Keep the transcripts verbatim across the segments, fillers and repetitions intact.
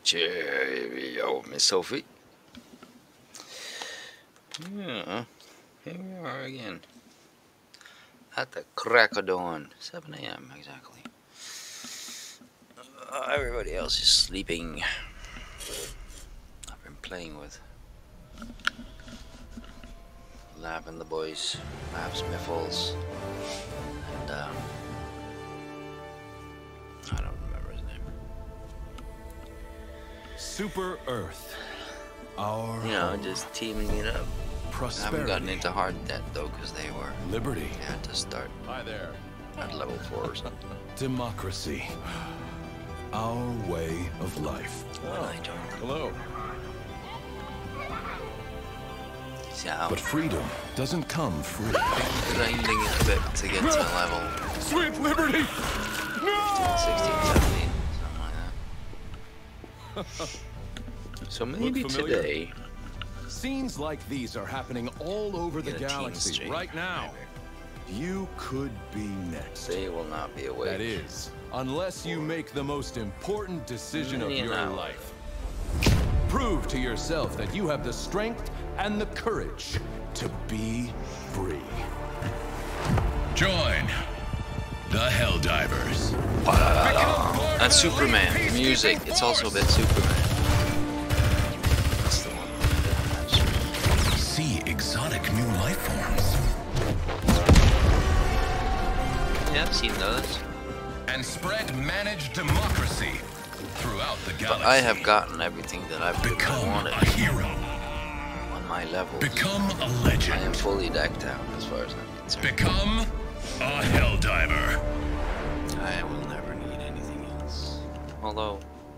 Cheerio, Miss Sophie. Yeah, here we are again. At the crack of dawn. seven A M exactly. Uh, everybody else is sleeping. I've been playing with Lab and the boys, Labs, Miffles, and um, I don't remember his name. Super Earth. Our You know, home. just teaming it up. I haven't gotten Prosperity. into hard debt though, because they were. Liberty. They had to start Hi there. at level four or something. Democracy. Our way of life. When I joined them. Hello. So, But freedom doesn't come free. grinding it a bit to get to level Sweet liberty! No! sixteen, seventeen, something like that. So maybe familiar? today, Scenes like these are happening all over the get a team galaxy stream, right now. You could be next. they will not be awake. That is, unless you make the most important decision of Many an your hour. life. Prove to yourself that you have the strength and the courage to be free. Join the Helldivers. And Superman, the music, it's also a bit Superman. That's the one that I See exotic new life forms. mentioned. Yeah, I've seen those. And spread managed democracy throughout the galaxy. But I have gotten everything that I've really Become wanted a hero. on my level. Become a I am legend. fully decked out as far as I'm concerned. Become a Helldiver. I will never need anything else. Although,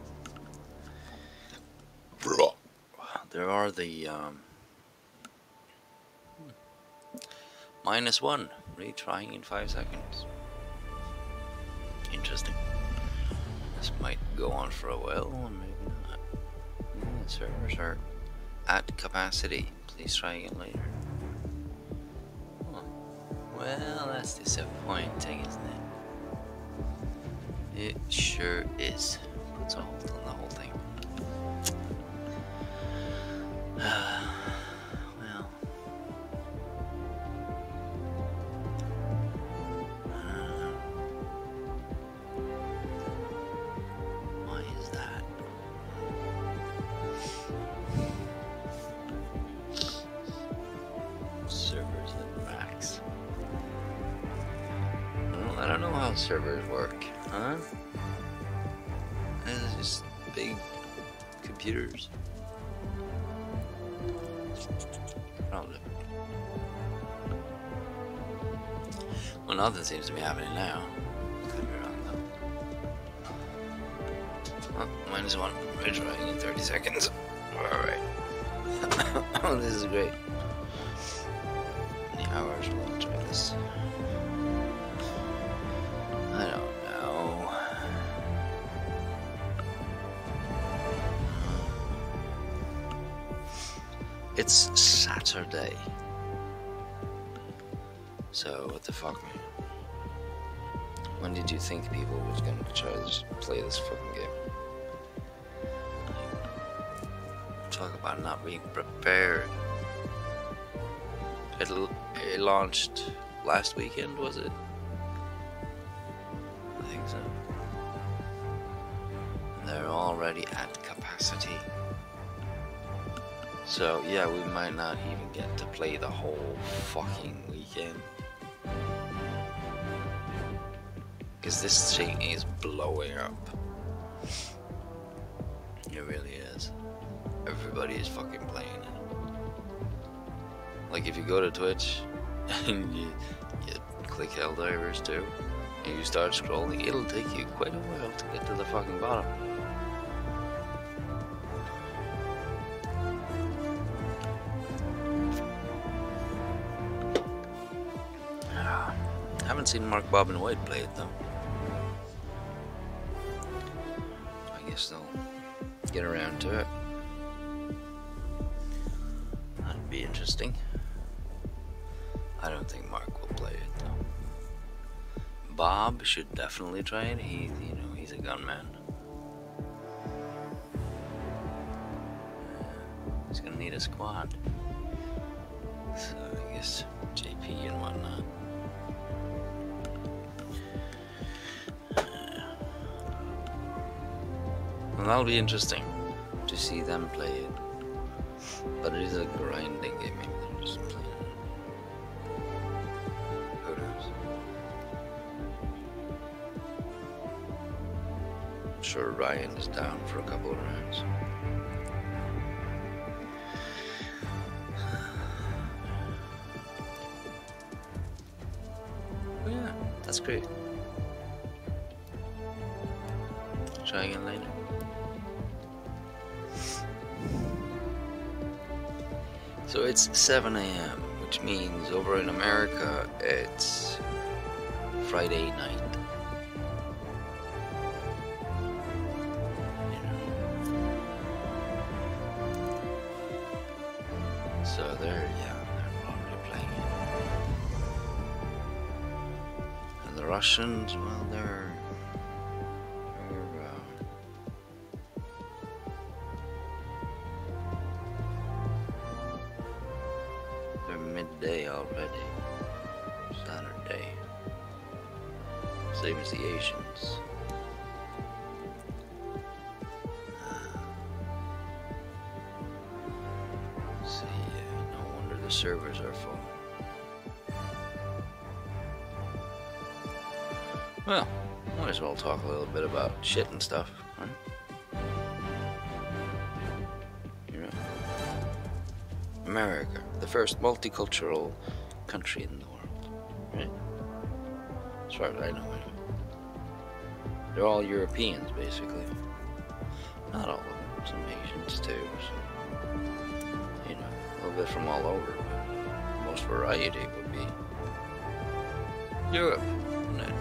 there are the um, minus one retrying in five seconds. Interesting. This might go on for a while, or maybe not. Yeah, servers are at capacity. Please try again later. Huh. Well, that's disappointing, isn't it? It sure is. Puts a hold on the whole thing. Well. I don't know. Why is that? Servers at max. Well, I don't know how servers work, huh? It's just big computers. Probably. Well, nothing seems to be happening now. Could be wrong though. Oh, minus one. Retrying in thirty seconds. Alright. Oh, this is great. How many hours will I try this? I don't know. It's Saturday. So, what the fuck, man? When did you think people was gonna try to play this fucking game? Talk about not being prepared. It, it launched last weekend, was it? I think so. And they're already at capacity. So, yeah, we might not even get to play the whole fucking weekend. Because this thing is blowing up. It really is. Everybody is fucking playing it. Like, if you go to Twitch and you, you click Helldivers too, and you start scrolling, it'll take you quite a while to get to the fucking bottom. I haven't seen Mark, Bob, and White play it though. I guess they'll get around to it. That'd be interesting. I don't think Mark will play it though. Bob should definitely try it. He, you know, he's a gunman. he's gonna need a squad. So I guess J P and whatnot. Well, that'll be interesting to see them play it. But it is a grinding game, maybe they're just playing it. Who knows? I'm sure Ryan is down for a couple of rounds. Oh yeah, that's great. Try again later. So it's seven A M, which means over in America it's Friday night. You know. So they're, yeah, they're probably playing it. And the Russians, well, they're, they're uh, midday already. Saturday. Same as the Asians. Uh, see, uh, no wonder the servers are full. Well, might as well talk a little bit about shit and stuff, right? America, the first multicultural country in the world, right? As far as I know, anyway. They're all Europeans, basically. Not all of them, some Asians too, so, you know, a little bit from all over, but most variety would be Europe, wouldn't it?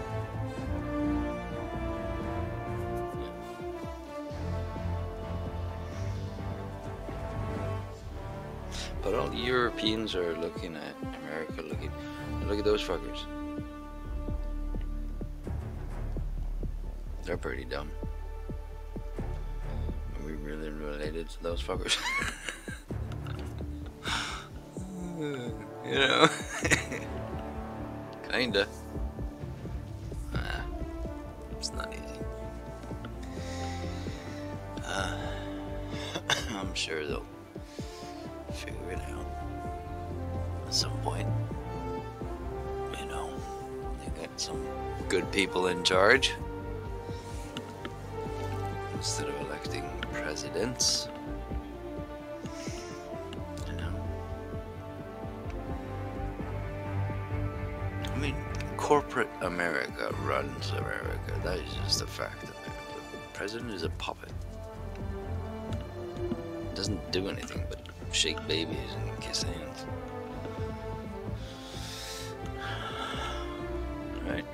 But all the Europeans are looking at America, looking, look at those fuckers. They're pretty dumb. Are we really related to those fuckers? You know? Kinda. Ah, it's not easy. Uh, I'm sure they'll figure it out at some point. You know, they got some good people in charge instead of electing presidents. You know, I mean, corporate America runs America. That is just a fact of it. The president is a puppet. Doesn't do anything but shake babies and kiss hands. Right?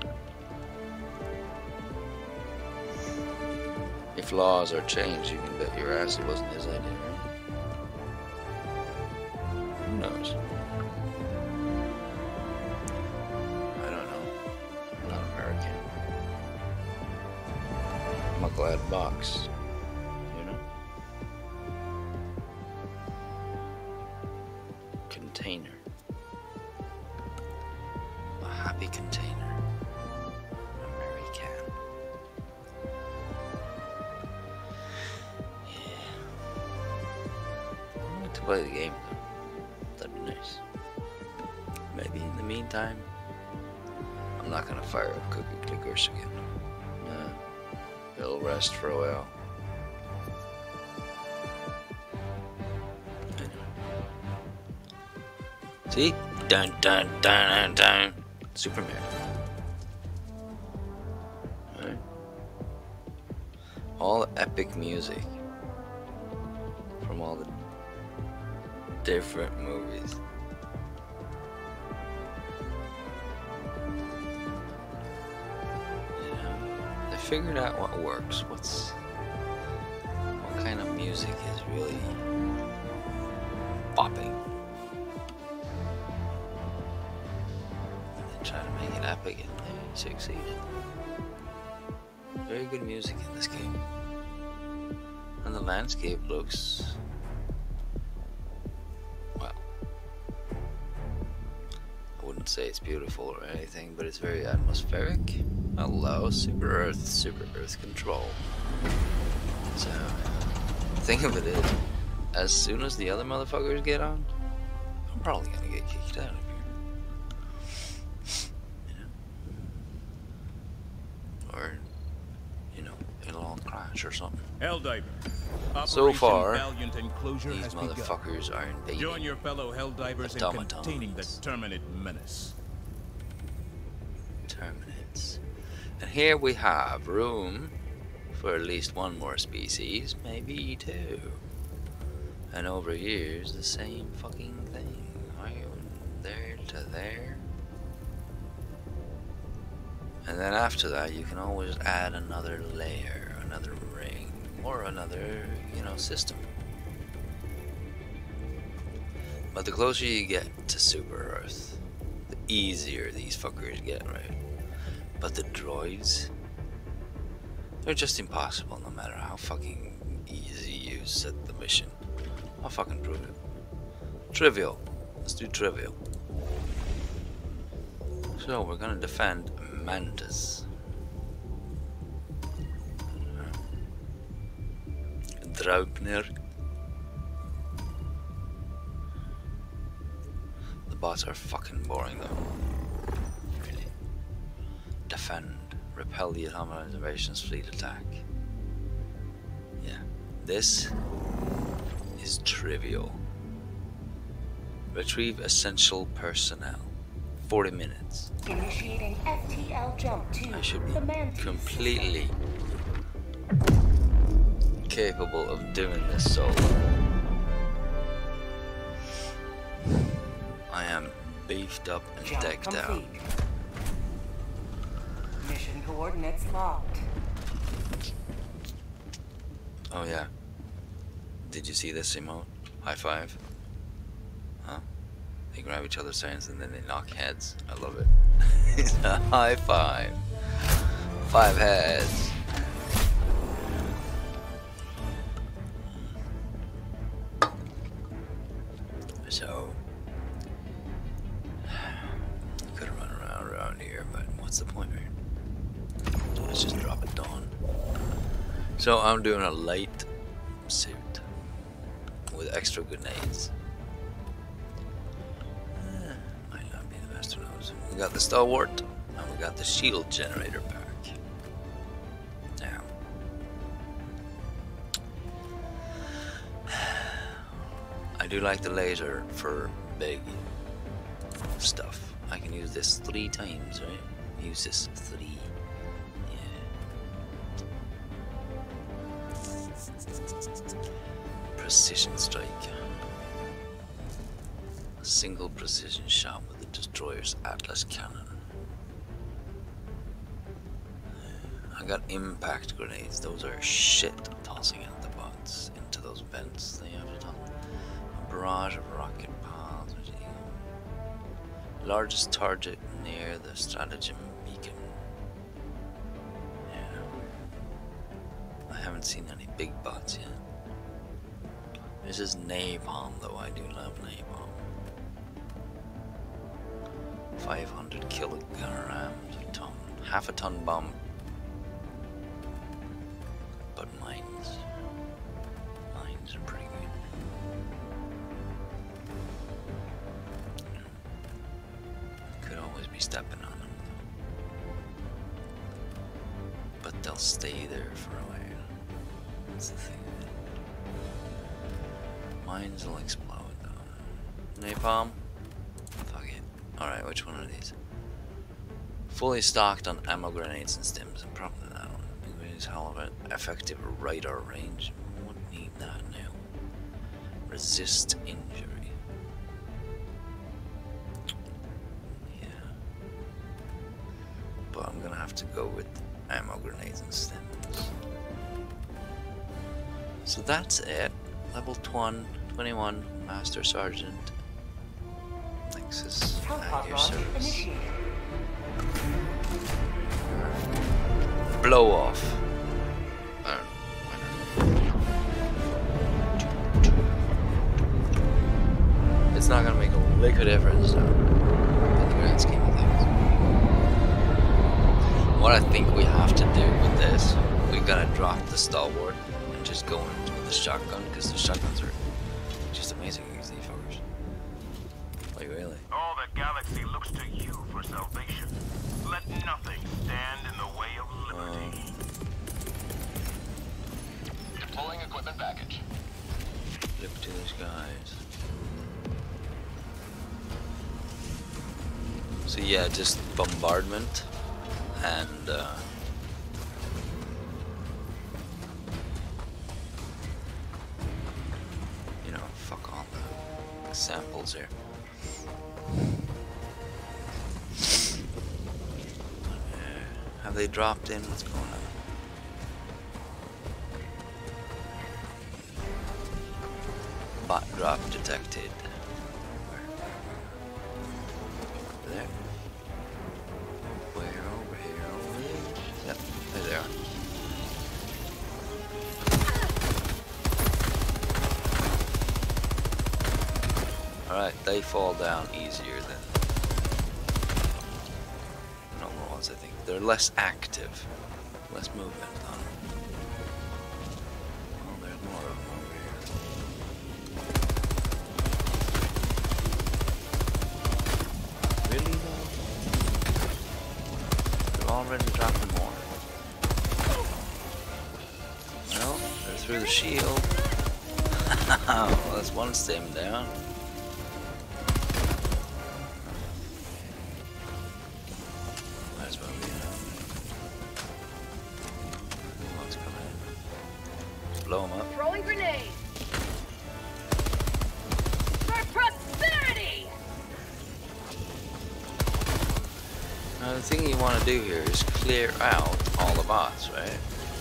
If laws are changed, you can bet your ass it wasn't his idea, right? Who knows? I don't know. I'm not American. I'm a glad box. Container. A happy container. American. Yeah. I'd like to play the game though. That'd be nice. Maybe in the meantime, I'm not gonna fire up Cookie Clickers again. Nah. It'll rest for a while. See? Dun dun dun dun dun. Superman. Right? All the epic music from all the different movies. You know, they figured out what works. What's what kind of music is really popping. Try to make it epic and they succeeded. Very good music in this game. And the landscape looks wouldn't say it's beautiful or anything, but it's very atmospheric. Hello, Super Earth, Super Earth control. So, the thing of it is, as soon as the other motherfuckers get on, I'm probably gonna get kicked out of here. You know? Or, you know, it'll all crash or something. Helldiver. So far, Valiant Enclosure these has begun. motherfuckers are invading. Join your fellow Helldivers in automatons. containing the Terminate menace. Terminates. And here we have room for at least one more species, maybe two. And over here's the same fucking thing. Right? There to there. And then after that, you can always add another layer, another ring, or another, you know, system. But the closer you get to Super Earth, the easier these fuckers get, right? But the droids, they're just impossible no matter how fucking easy you set the mission. I'll fucking prove it. Trivial. Let's do trivial. So we're gonna defend Mantis. Draupnir. The bots are fucking boring though. Really. Defend. Repel the Atomic Innovations fleet attack. Yeah. This is trivial. Retrieve essential personnel. forty minutes. Initiating F T L jump to I should be the Mantis. completely capable of doing this solo. I am beefed up and Jump decked out. complete. Mission coordinates locked. Oh yeah. Did you see this emote? High five. Huh? They grab each other's hands and then they knock heads. I love it. It's a high five. Five heads. So, could have run around around here, but what's the point, right? Let's just drop it down. So I'm doing a light suit with extra grenades. Eh, might not be the best of those. We got the Stalwart and we got the shield generator pack. Now, I do like the laser for big stuff. I can use this three times, right? Use this three. Precision strike. A single precision shot with the destroyer's Atlas cannon. I got impact grenades. Those are shit tossing at the bots into those vents they have to top. A barrage of rocket pods. Largest target near the stratagem beacon. Yeah. I haven't seen any big bots yet. This is napalm, though. I do love napalm. five hundred kilograms a ton. Half a ton bomb. But mines. Mines are pretty good. Could always be stepping on them, though. But they'll stay there for a while. That's the thing. Mines will explode though. Napalm? Fuck it. Alright, which one are these? Fully stocked on ammo, grenades, and stims. Probably that one. Increase halberd, effective radar range. Wouldn't need that now. Resist injury. Yeah. But I'm gonna have to go with ammo, grenades, and stims. So that's it. Level one, twenty-one, Master Sergeant. Nexus at your service. Blow off. I don't know, why not? It's not gonna make a lick of difference though. In the grand scheme what I think we have to do with this, we gotta drop the stalwart and just go in with the shotgun, because the shotguns are just amazing against these fuckers. Like, really. All the galaxy looks to you for salvation. Let nothing stand in the way of liberty. Um, Deploying equipment package. look to these guys. So yeah, just bombardment and uh, you know, fuck all the samples here. Uh, have they dropped in? What's going on? Bot drop detected. Over there. Where over here? Over there? Yep, there they are. Alright, they fall down easier than normal ones, I think. They're less active, less movement on them. Oh, there's more of them over here. Really though? They're already dropping more. Well, they're through the shield. Well, that's one stem down. Might as well be enough. What's coming in? Just blow them up. Throwing grenade. For prosperity. Now the thing you want to do here is clear out all the bots, right?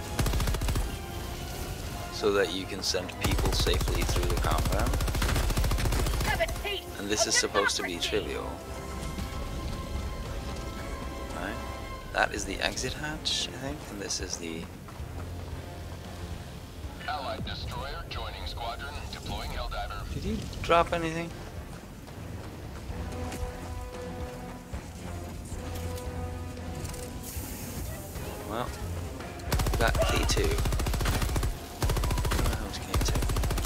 So that you can send people safely through the compound. Have a taste And this of is supposed to be democracy. trivial. Right? That is the exit hatch, I think, and this is the... Allied destroyer joining squadron. Deploying Helldiver. Did you drop anything? Well, got K two. Where the hell's K two?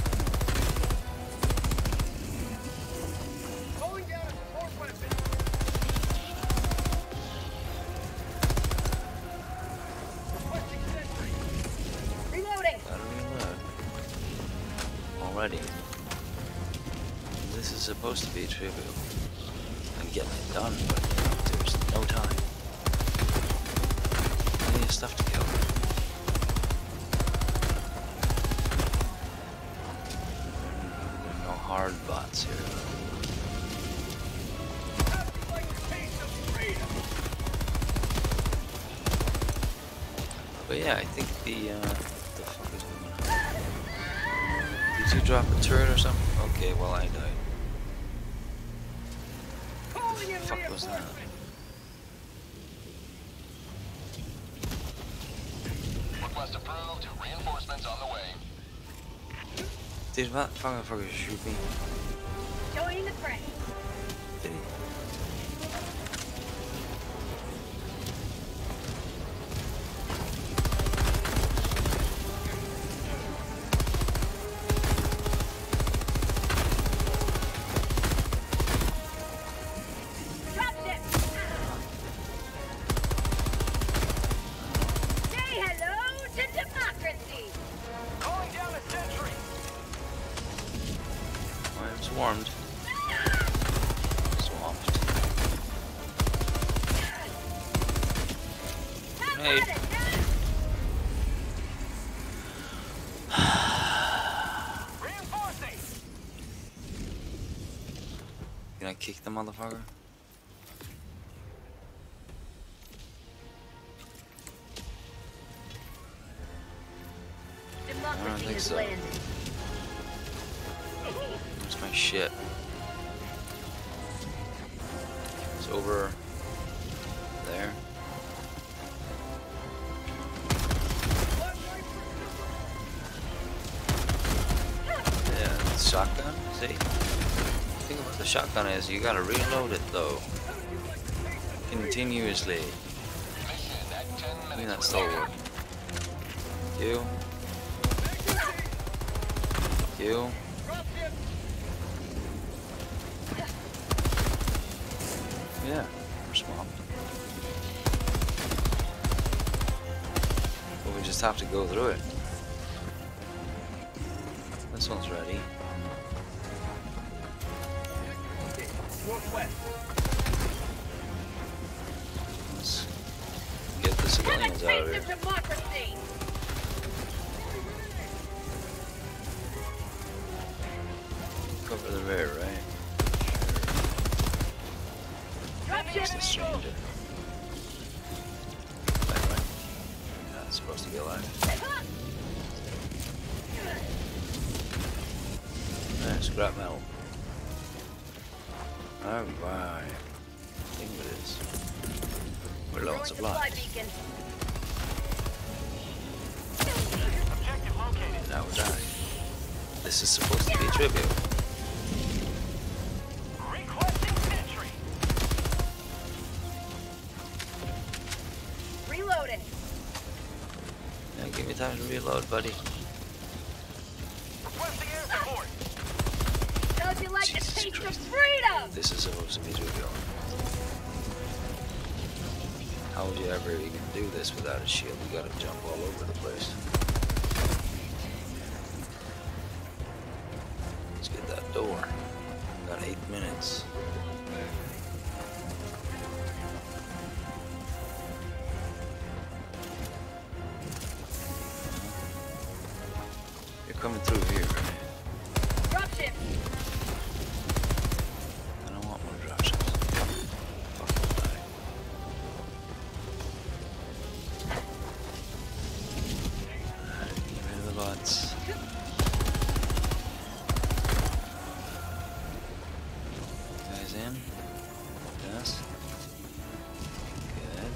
Calling down a support weapon. Requesting sentry. Reloading. Gotta reload. Already. This is supposed to be trivial. And getting it done, but there's no time. Plenty of stuff to kill. There are no hard bots here. Like a taste of freedom. But yeah, I think the, uh, what the fuck is going on? Did you drop a turret or something? Okay, well I died. What the fuck was that? Request approved. Reinforcements on the way. Did that fucker shoot me? Joining the fray. Did he? Dropship. Say hello to democracy. Calling down a sentry. I'm swarmed. Swamped. Have Hey. at it, Reinforcing. Can I kick the motherfucker? Democracy think is so. landing. Where's my shit? It's over there. Yeah, it's shotgun. See? The thing about the shotgun is you gotta reload it though. Continuously. Mission I think that's still working. You. You. Yeah, we're swamped. But we just have to go through it. This one's ready. Let's get the civilians out of here. Democracy. Cover the rear, right? Where's the stranger? Back way. Not supposed to be alive. Alright, scrap metal. Alright. I think it is. We're low on supply. beacon. Objective located. Now we're dying. This is supposed to be trivial. Requesting sentry. Reloading. Now give me time to reload, buddy. Requesting air support. Don't you like Jesus the taste Christ. of freedom? This is supposed to be trivial. How would you ever even do this without a shield? You gotta jump all over the place. Let's get that door. Got eight minutes. You're coming through here, right? Dropship. I don't want more dropships. Fuck will die. Alright, get rid of the bots. Guys in? Yes? Good.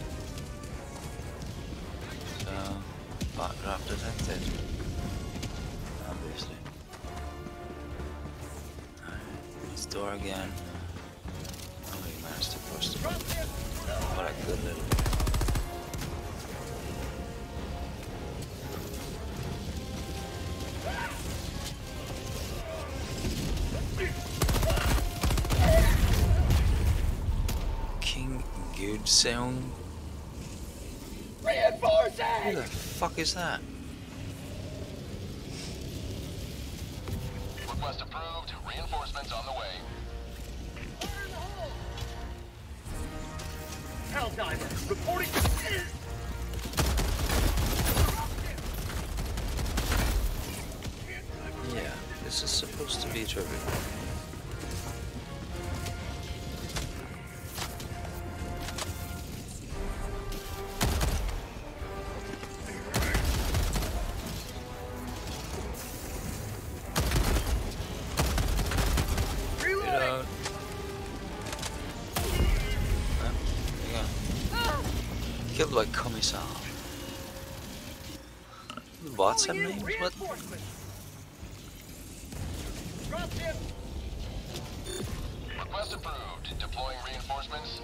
So, bot drop detected. Obviously. Alright, let's door again. Oh, he managed to push the button. What a good little. King Gudseong? Reinforcing. Who the fuck is that? Request approved. Reinforcements on the way. Helldiver, reporting. Yeah, this is supposed to be trivial. Reload. Huh? There you go. Killed by Commissar. The bots have names? What? Dropship. Request approved. Deploying reinforcements.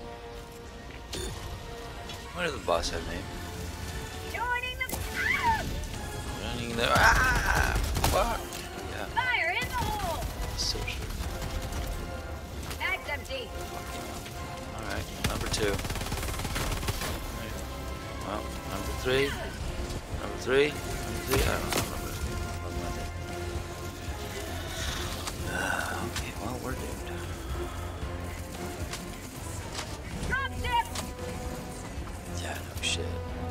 What do the bots have names? Joining the ah! Running there. Ah! Fuck! Yeah, Fire in the hole. so true. Bag's empty. Alright, number two. Right. Well, number three. Number three. Number three. I don't know. Number three. Uh, okay, well, we're doomed. Dropship. Yeah, no shit.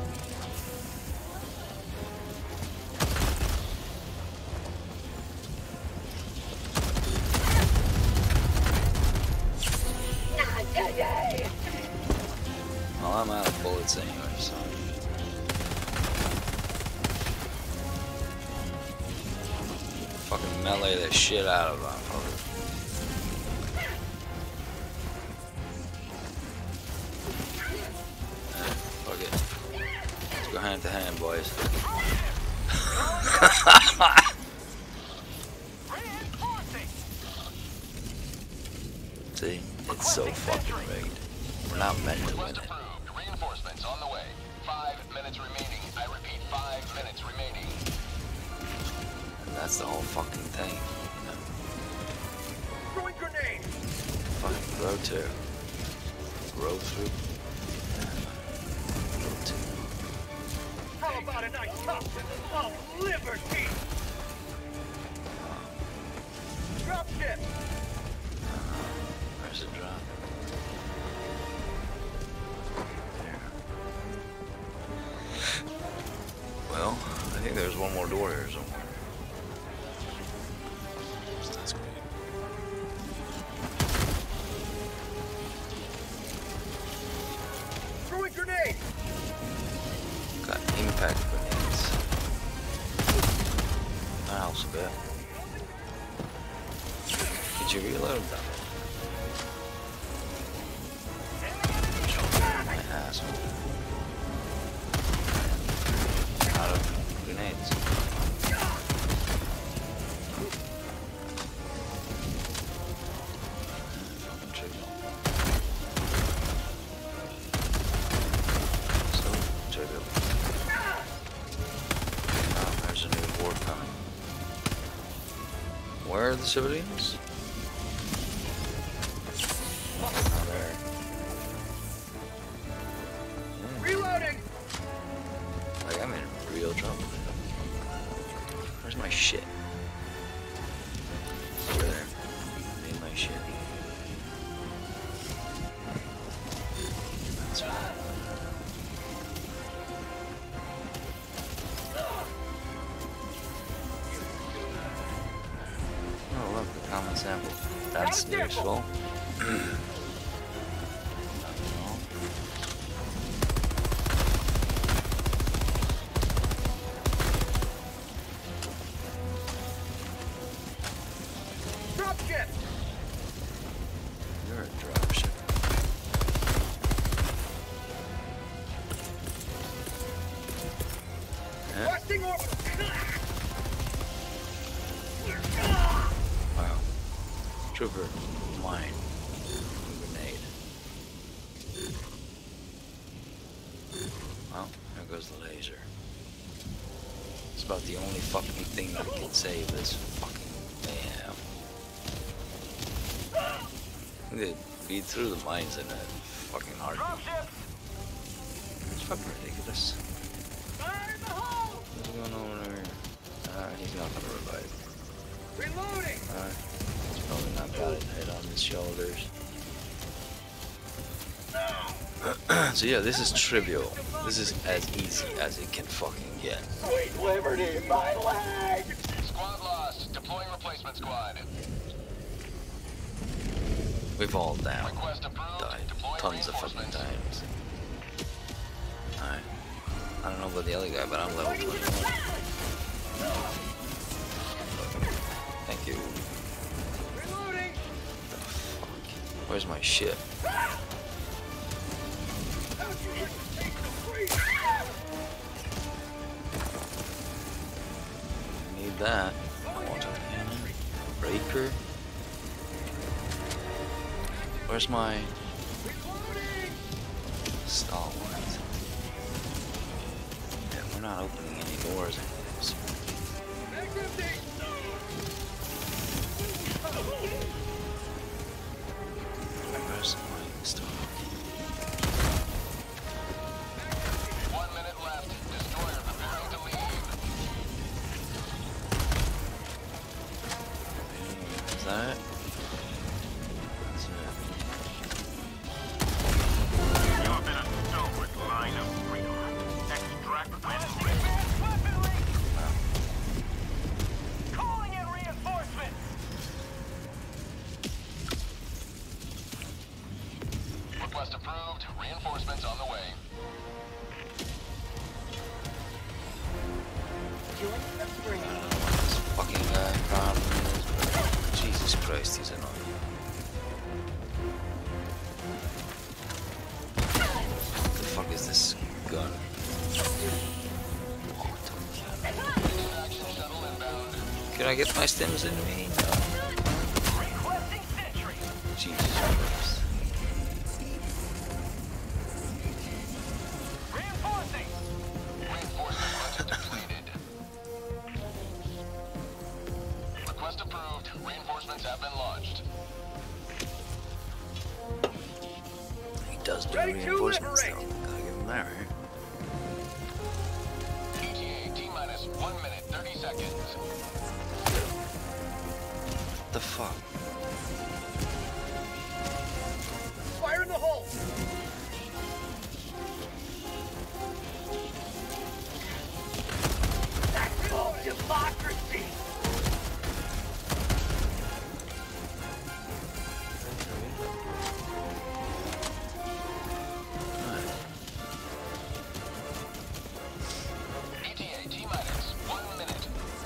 Not today. Well, I'm out of bullets anyway, so. Fucking melee the shit out of them. Fuck it. Let's go hand to hand, boys. See, it's so fucking rigged. We're not meant to win Request it. approved. Reinforcements on the way. Five minutes That's the whole fucking thing. You know? Throwing grenade! Fucking grow to. Grow through. Grow to. How about a nice cup of liberty? Drop ship! Where's it drop? There. Well, I think there's one more door here somewhere. So that's great. Throwing grenade! Got impact grenades. That helps a bit. Did you reload them? My asshole. Out of grenades. Fucking trivial. So trivial. Oh, there's a new war coming. Where are the civilians? Oh, there. Reloading! Like, I'm in real trouble. Where's my shit? Over there. Need my shit. That's fine. Oh, look, the common sample. That's useful. Drop ship! You're a dropship. Yeah. Busting off! Wow. Trooper, mine. Grenade. Well, there goes the laser. It's about the only fucking thing that can save this fucking mayhem. They beat through the mines in a fucking heartbeat. It's fucking ridiculous. Fire in the hole! What's going on over here? Uh, he's not gonna revive. Reloading! Alright. He's probably not got it head on his shoulders. So yeah, this is trivial. This is as easy as it can fucking get. Sweet liberty, my leg! Squad lost. Deploying replacement squad. We've all down, Request approved. died Deploying tons of fucking reinforcements. times. Alright. I don't know about the other guy, but I'm level twenty-one. Thank you. Reloading! The fuck? Where's my shit? I need that. Auto cannon. Breaker. Where's my stalwart? Yeah, we're not opening any doors anytime soon. Where's my stalwart? One minute left. Destroyer preparing to leave. Is that it? That's it. You have been a stalwart line of freedom. Extract when ready. Calling in reinforcements! Request approved. Reinforcements on the way. Join the parade. I don't know what this fucking guy problem is, but Jesus Christ, he's annoying. What the fuck is this gun? Action shuttle inbound. Can I get my stims into me? No. Requesting sentry! Jesus Christ. Reinforcing! Reinforcement budget depleted. approved. Reinforcements have been launched. He does do reinforcements though. Gotta give him that, right? E T A T minus one minute, thirty seconds. What the fuck? Fire in the hole! That's called democracy! E T A T minus one minute.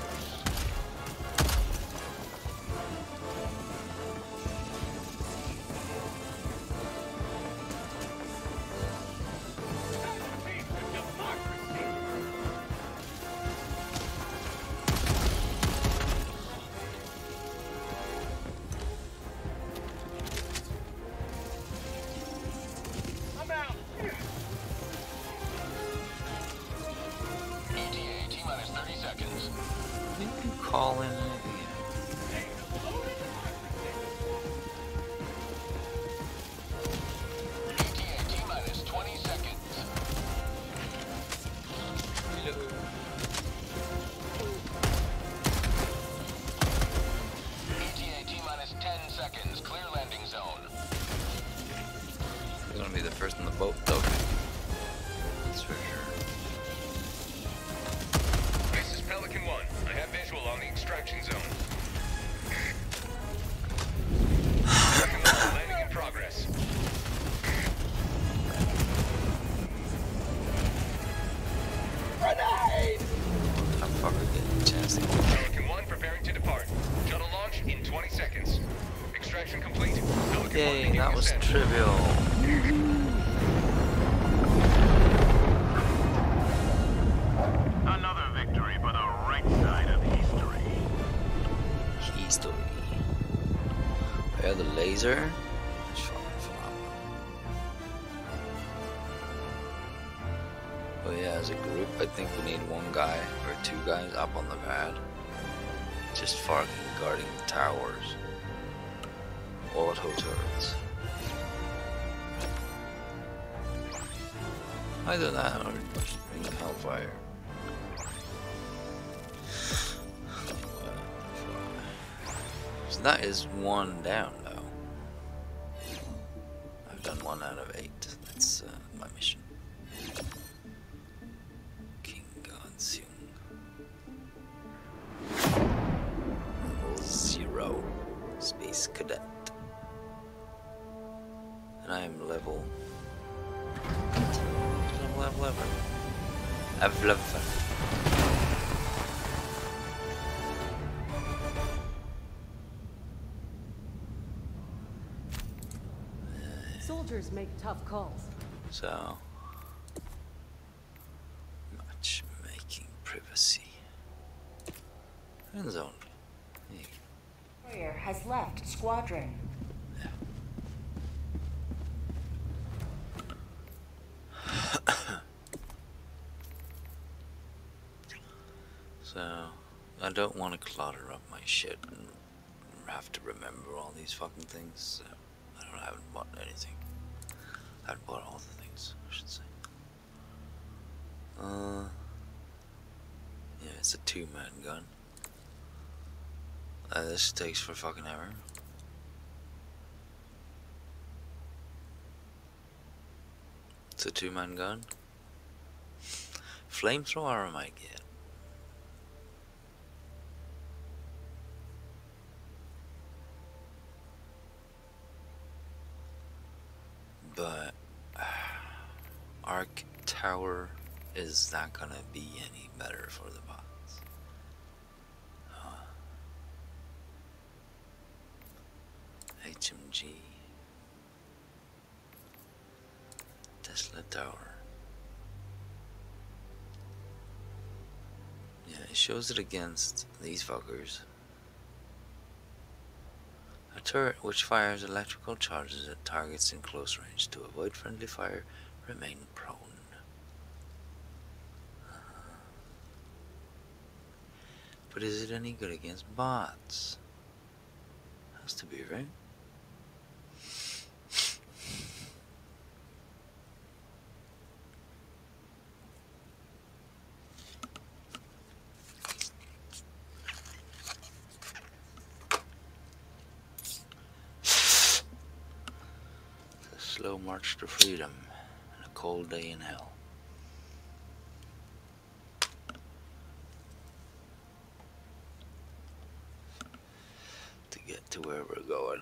I'm out! E T A T minus thirty seconds. You can call in again. E T A T minus twenty seconds. E T A T minus ten seconds. Clear landing zone. He's gonna be the first in the boat though. That's for sure. This is Pelican One. I have visual on the extraction zone. Pelican One, landing in progress. Grenade! That fucker getting a chance to go. Pelican One preparing to depart. Shuttle launch in twenty seconds. Extraction complete. Pelican One Yay, beginning that was ascent. trivial. Another victory for the right side of history. History. Yeah, the laser. It's fucking phenomenal. But yeah, as a group, I think we need one guy or two guys up on the pad, just fucking guarding the towers. Auto turrets. Either that or just bring Hellfire. So that is one down though. I've done one out of eight. That's uh, my mission. King Godseung. Level zero. Space Cadet. And I am level. Level, level, level. I've level. Soldiers make tough calls. So, matchmaking privacy. End zone. There you go. Warrior has left squadron. So, I don't want to clutter up my shit and have to remember all these fucking things. So I don't I haven't bought anything. I haven't bought all the things, I should say. Uh, yeah, it's a two-man gun. Uh, this takes for fucking ever. It's a two-man gun. Flamethrower I might get. But uh, Arc Tower is not gonna be any better for the bots. Uh, H M G Tesla Tower. Yeah, it shows it against these fuckers. A turret which fires electrical charges at targets in close range to avoid friendly fire, remain prone. But is it any good against bots? Has to be, right? The slow march to freedom and a cold day in hell. To get to where we're going.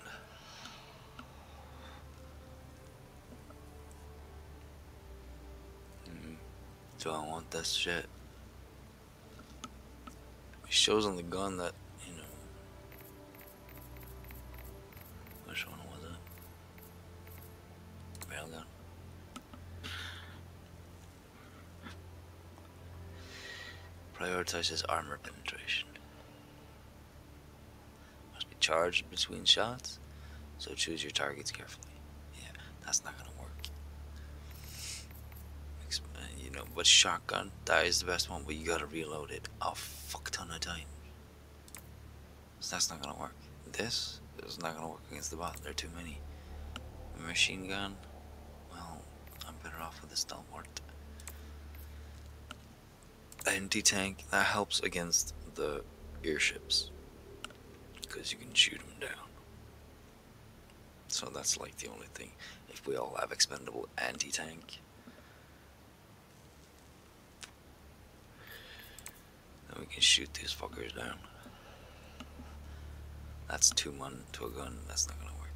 Mm. So I want this shit. It shows on the gun that, you know. Which one was it? Railgun. Prioritizes armor penetration. Must be charged between shots, so choose your targets carefully. Yeah, that's not gonna work. Ex- uh, You know, but shotgun, that is the best one, but you gotta reload it a fuck ton of times. So that's not gonna work. This is not gonna work against the bot. There are too many. Machine gun, well, I'm better off with the stalwart. Anti-tank, that helps against the airships because you can shoot them down. So that's like the only thing. If we all have expendable anti-tank, then we can shoot these fuckers down. That's two mun to a gun. That's not gonna work.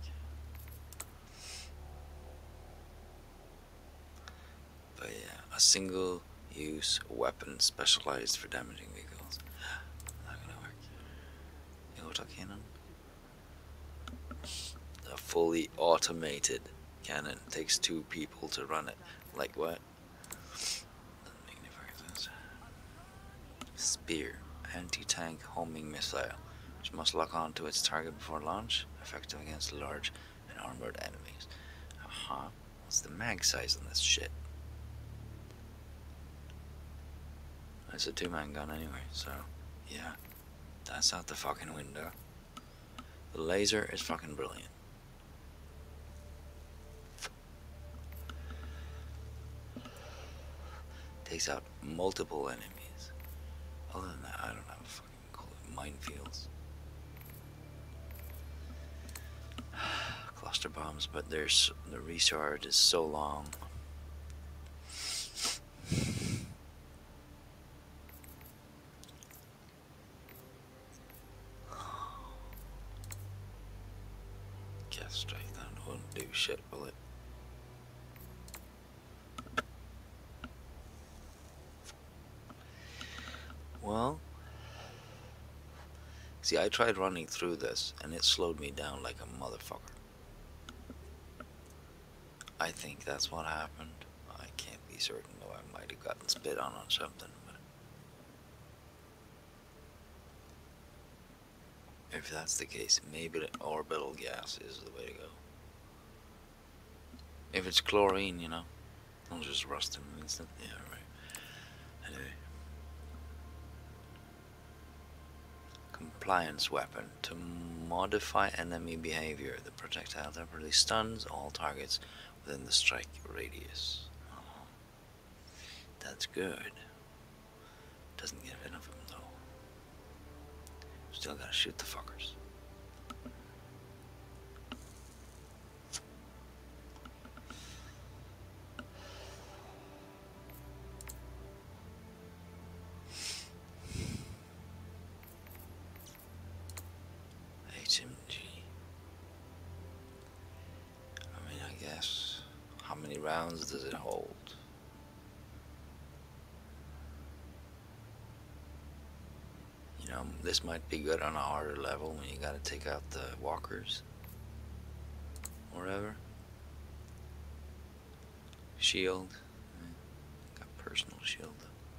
But yeah, a single use weapon specialized for damaging vehicles. Not gonna work. Yota cannon. A fully automated cannon takes two people to run it. Like what? Doesn't make any fucking sense. Spear, anti-tank homing missile, which must lock onto its target before launch. Effective against large and armored enemies. Uh huh. What's the mag size on this shit? It's a two-man gun anyway, so yeah, that's out the fucking window. The laser is fucking brilliant. Takes out multiple enemies. Other than that, I don't have a fucking clue. Minefields. Cluster bombs, but there's the recharge is so long. Gas strike, that wouldn't do shit, will it? Well, see, I tried running through this and it slowed me down like a motherfucker. I think that's what happened. I can't be certain, though. I might have gotten spit on on something. But if that's the case, maybe the orbital gas is the way to go. If it's chlorine, you know, I'll just rust him instantly. Yeah, right. Anyway. Compliance weapon. To modify enemy behavior, the projectile temporarily stuns all targets within the strike radius. Oh, that's good. Doesn't get enough of them though. Still gotta shoot the fuckers. H M G. I mean, I guess. How many rounds does it hold? You know, this might be good on a harder level when you gotta take out the walkers. Or whatever. Shield. Got personal shield.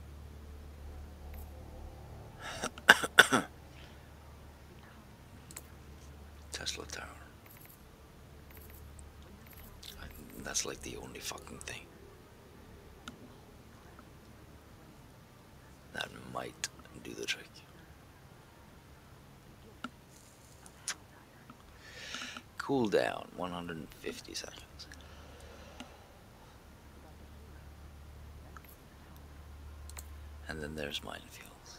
Tesla Tower. I, that's like the only fucking thing that might do the trick. Cooldown, one hundred fifty seconds. And then there's minefields.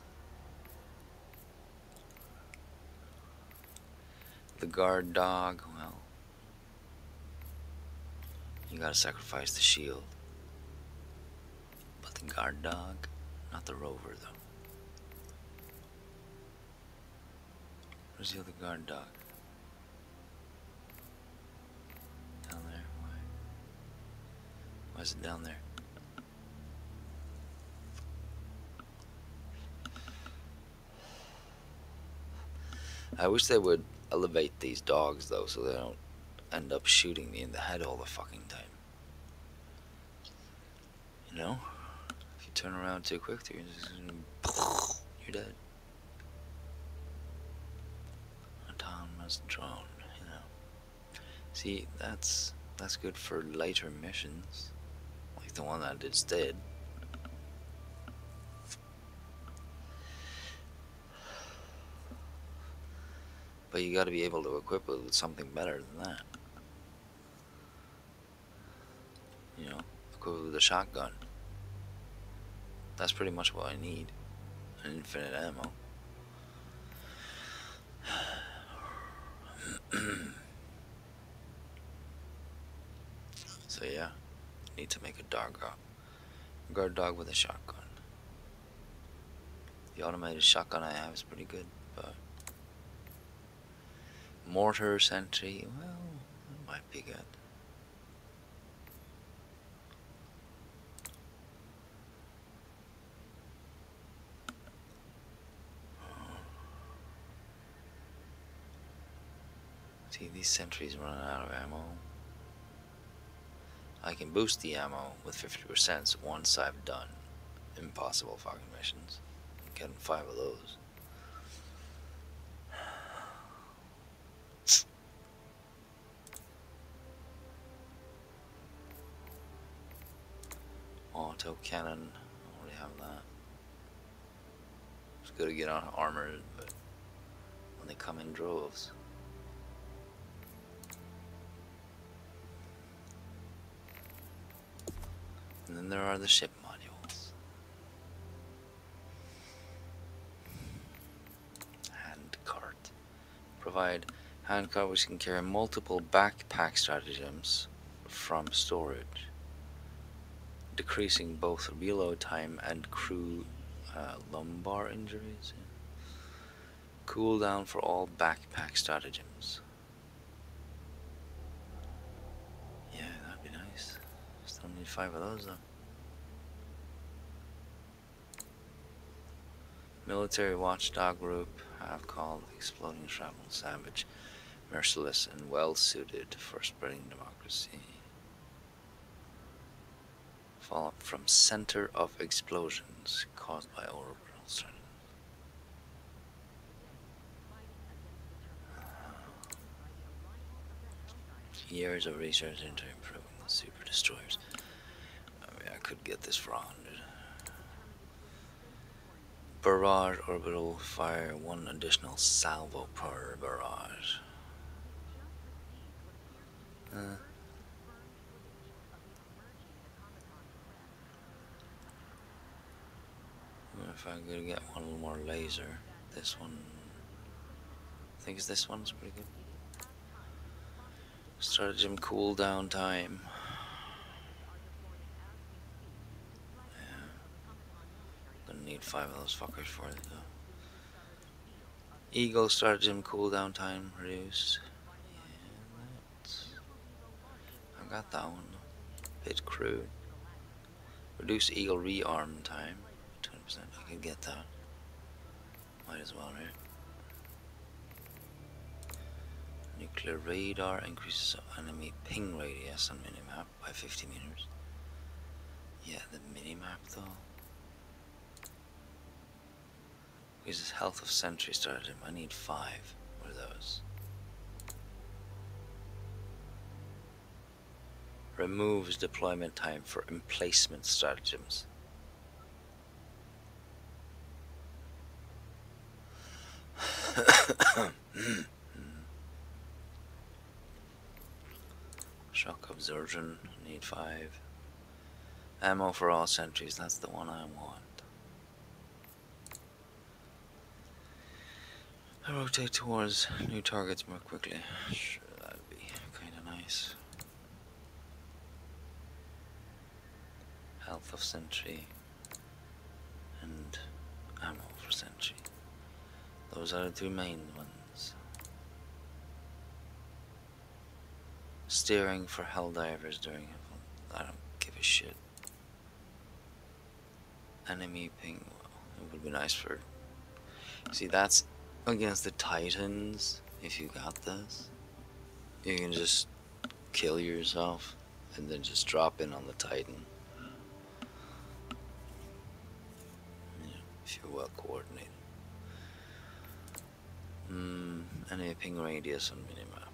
The guard dog, well, you gotta sacrifice the shield. But the guard dog, not the rover though. Where's the other guard dog? Down there? Why? Why is it down there? I wish they would elevate these dogs though, so they don't end up shooting me in the head all the fucking time. You know? If you turn around too quick, you're just you're dead. Autonomous drone, you know. See, that's that's good for later missions, like the one that it's did. But you got to be able to equip it with something better than that. You know, equip it with a shotgun. That's pretty much what I need. An infinite ammo. So yeah, need to make a dog dog. Guard dog with a shotgun. The automated shotgun I have is pretty good, but mortar sentry, well, that might be good. See, these sentries running out of ammo. I can boost the ammo with fifty percent once I've done impossible fucking missions. Getting five of those. Auto cannon, I already have that. It's good to get on armored, but when they come in droves. And then there are the ship modules. Hand cart. Provide hand cart which can carry multiple backpack stratagems from storage, decreasing both reload time and crew uh, lumbar injuries. Cooldown for all backpack stratagems. Yeah, that'd be nice. Still need five of those though. Military watchdog group, have called Exploding Shrapnel Savage, merciless and well suited for spreading democracy. Fallout from center of explosions caused by orbital strength. Years of research into improving the super destroyers. I mean, I could get this for a hundred. Barrage orbital fire, one additional salvo per barrage. Uh. If I could get one more laser, this one, I think this one's pretty good. Stratagem cooldown time. Yeah. Gonna need five of those fuckers for it though. Eagle stratagem cooldown time reduced. Yeah, that's, I got that one. Bit crude. Reduce Eagle rearm time. twenty percent. I can get that. Might as well, right? Nuclear radar increases enemy ping radius on minimap by fifty meters. Yeah, the minimap though. Uses health of sentry stratagem. I need five. What are those? Removes deployment time for emplacement stratagems. Shock absorption, need five. Ammo for all sentries, that's the one I want. I rotate towards new targets more quickly. Sure, that'd be kind of nice. Health of sentry and ammo for sentry. Those are the two main ones. Steering for Helldivers during a... I don't give a shit. Enemy ping. It would be nice for... See, that's against the Titans. If you got this, you can just kill yourself and then just drop in on the Titan. Yeah, if you're well coordinated. Hmm, enemy ping radius on minimap.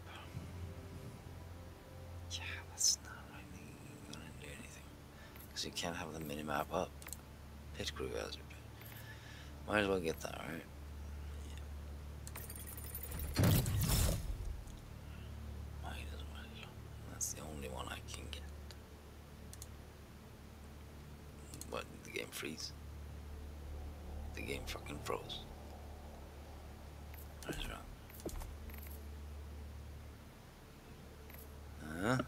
Yeah, that's not really gonna do anything. Because you can't have the minimap up. Pit crew hazard. Might as well get that, right? Yeah. Might as well. That's the only one I can get. What, did the game freeze? The game fucking froze. What is wrong? Huh?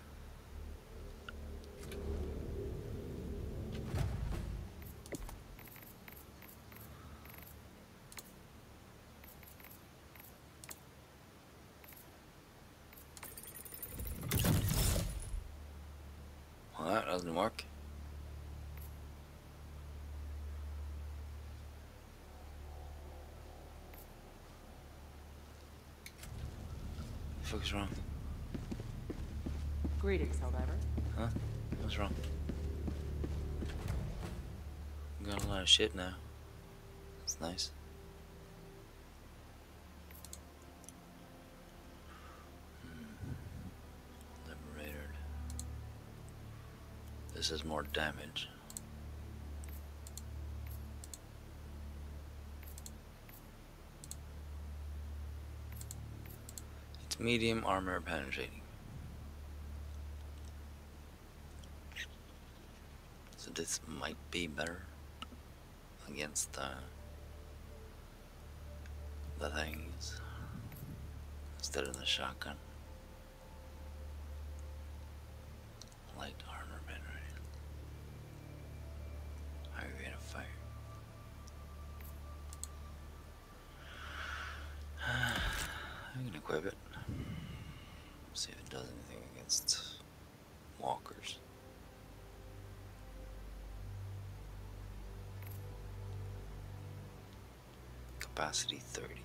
Well, that doesn't work. What the fuck is wrong? Greetings, Helldiver. Huh? What's wrong? Got a lot of shit now. That's nice. Hmm. Liberated. This is more damage. It's medium armor penetrating. So this might be better against the the things instead of the shotgun. Light armor penetrating. High rate of fire. I'm gonna equip it. See if it does anything against walkers. Capacity thirty.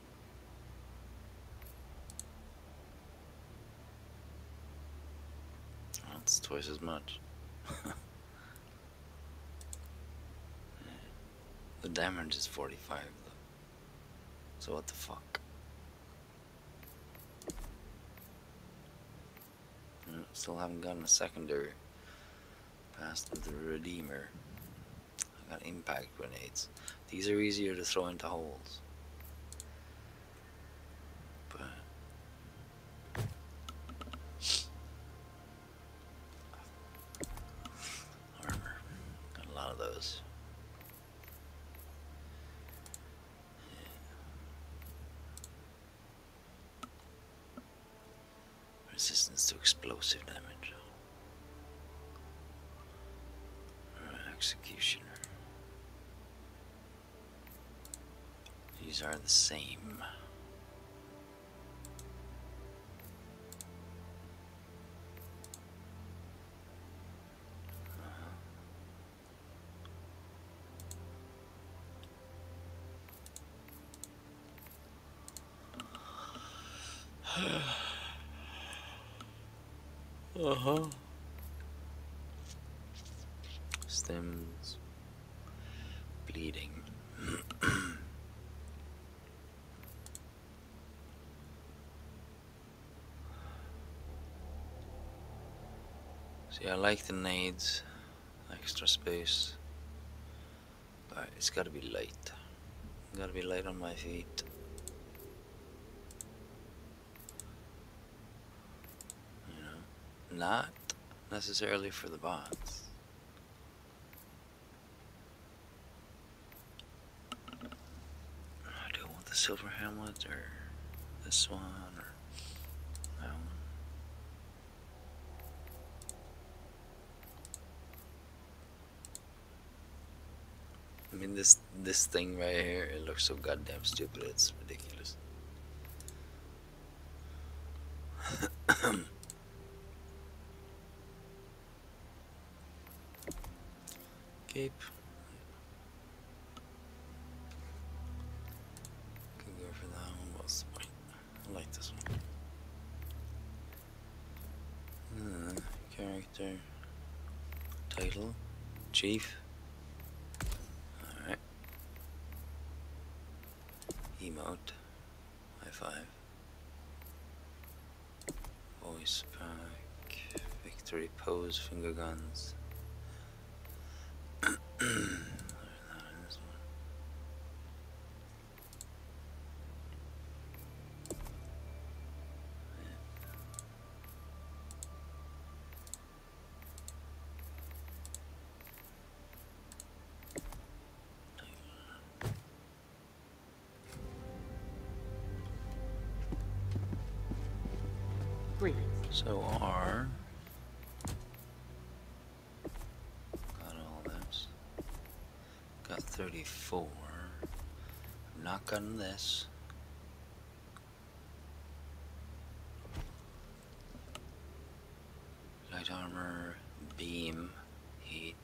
That's twice as much. The damage is forty-five though. So what the fuck? Mm, Still haven't gotten a secondary. Passed with the Redeemer. I got impact grenades. These are easier to throw into holes. But armor. Got a lot of those. Yeah. Resistance to explosive damage. Executioner. These are the same. Uh-huh. Uh-huh. Stems. Bleeding. See, I like the nades, extra space, but it's gotta be light. Gotta be light on my feet. You know, Not necessarily for the bots. Do I want the silver helmet or this one or that one? I mean, this this thing right here, it looks so goddamn stupid, it's ridiculous. Cape. Could go for that one. What's the point? I like this one. Uh, character. Title. Chief. Alright. Emote. High five. Voice pack. Victory pose. Finger guns. So R got all this. Got thirty-four. I'm not gotten this. Light armor, beam, heat,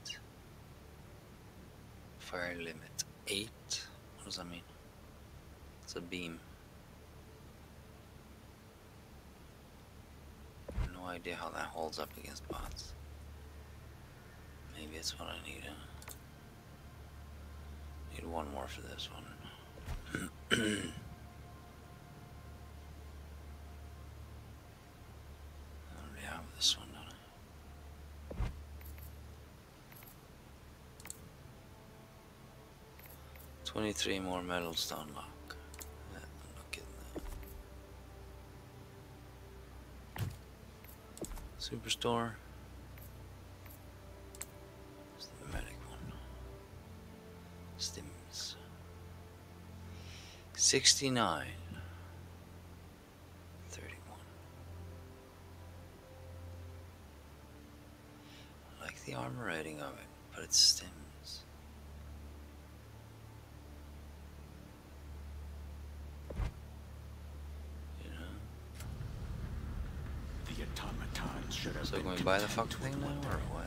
fire limit eight. What does that mean? It's a beam. No idea how that holds up against bots. Maybe it's what I need. Uh, need one more for this one. I already have this one, don't I? Twenty-three more medals to unlock. Yeah, I'm not getting that. Superstore. It's the medic one. Stims. Sixty-nine. Thirty-one. I like the armor rating of it, but it's stims. So can we buy the fucking thing now, or what?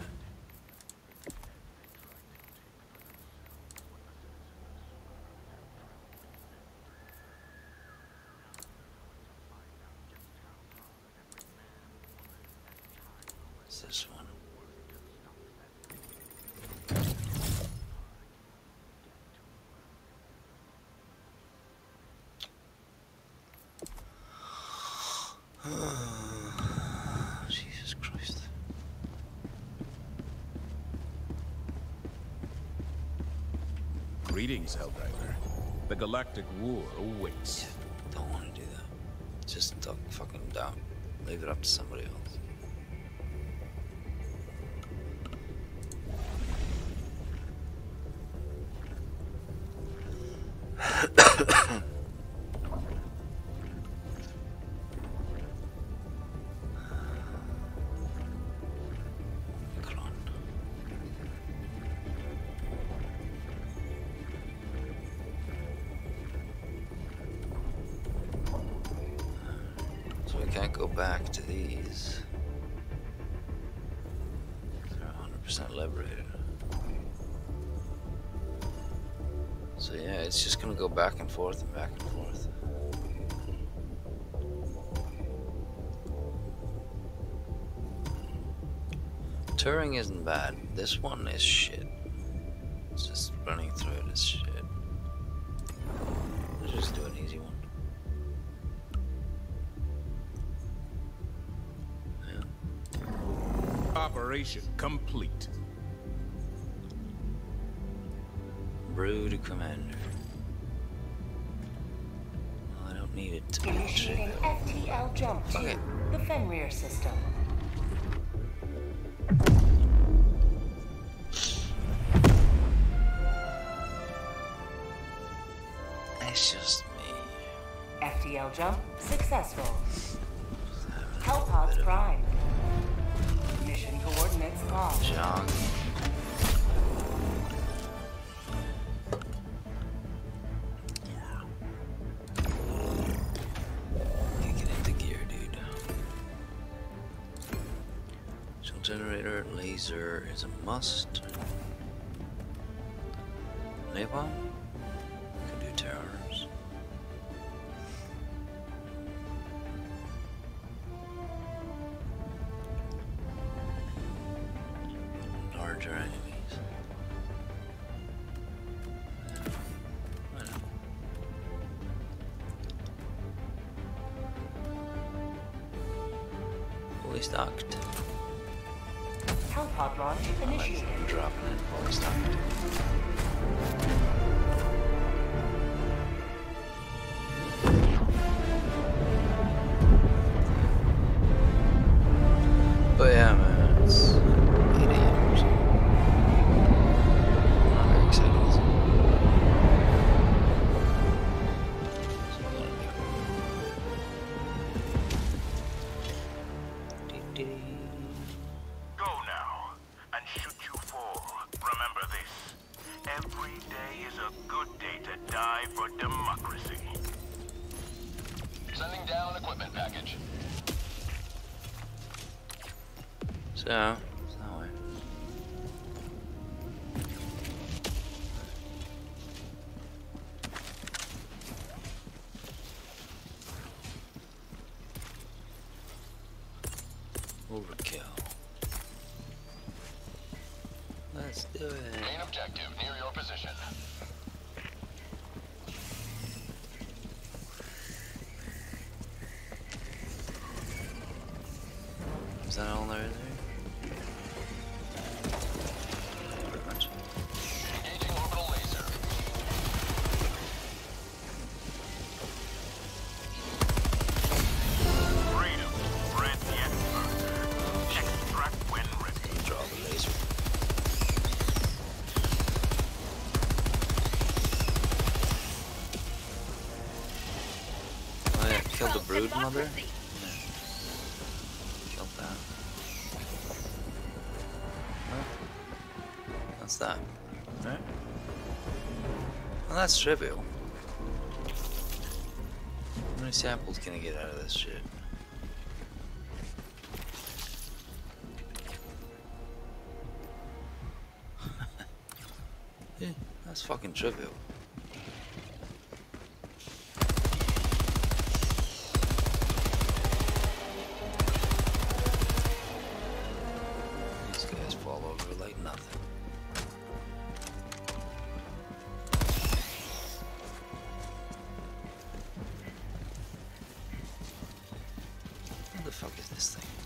What's this one? Jesus Christ. Greetings, Helldiver. The Galactic War awaits. Don't want to do that. Just don't fucking down. Leave it up to somebody else. Can't go back to these. They're one hundred percent liberated. So yeah, it's just gonna go back and forth and back and forth. Turing isn't bad. This one is shit. It's just running through it is shit. Let's just do an easy one. Operation complete. Brood Commander. Well, I don't need it to be Initiating F T L jump to okay. the Fenrir system. T L jump successful. Having a Hellpods bit of prime. Mission coordinates lost. jog. Kick it into gear, dude. Shell generator, laser is a must. Napalm? Could do towers. Larger enemies. Yeah, why not? Fully stocked. Hellpod launch initiated. Dropping in fully stocked. But yeah, man, it's eight A M or something. Not very exciting, is it? So I'm gonna do. Dee-dee. Go now and shoot you fall. Remember this. Every day is a good day to die for democracy. Sending down equipment package. So, it's that way. Overkill. Let's do it. Main objective near your position. Is that all there is there? Pretty much. Engaging orbital laser. Freedom. Red yet further. Extract when ready. Draw the laser. Oh yeah, kill the brood mother. Killed that. Huh? What's that? Alright. Well, that's trivial. How many samples can I get out of this shit? Yeah, that's fucking trivial. These guys fall over like nothing. What the fuck is this thing?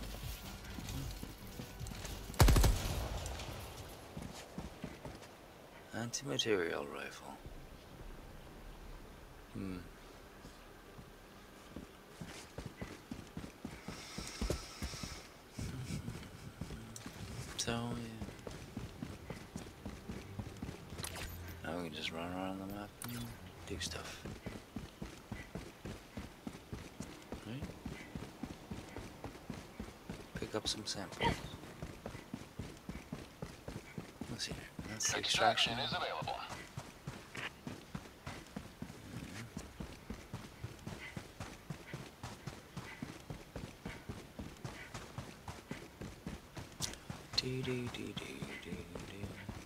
Anti-material rifle. Hmm. So, yeah. Now we can just run around the map and do stuff. Right? Pick up some samples. Let's see. That's the extraction. Extraction is available. Dee dee dee dee dee dee.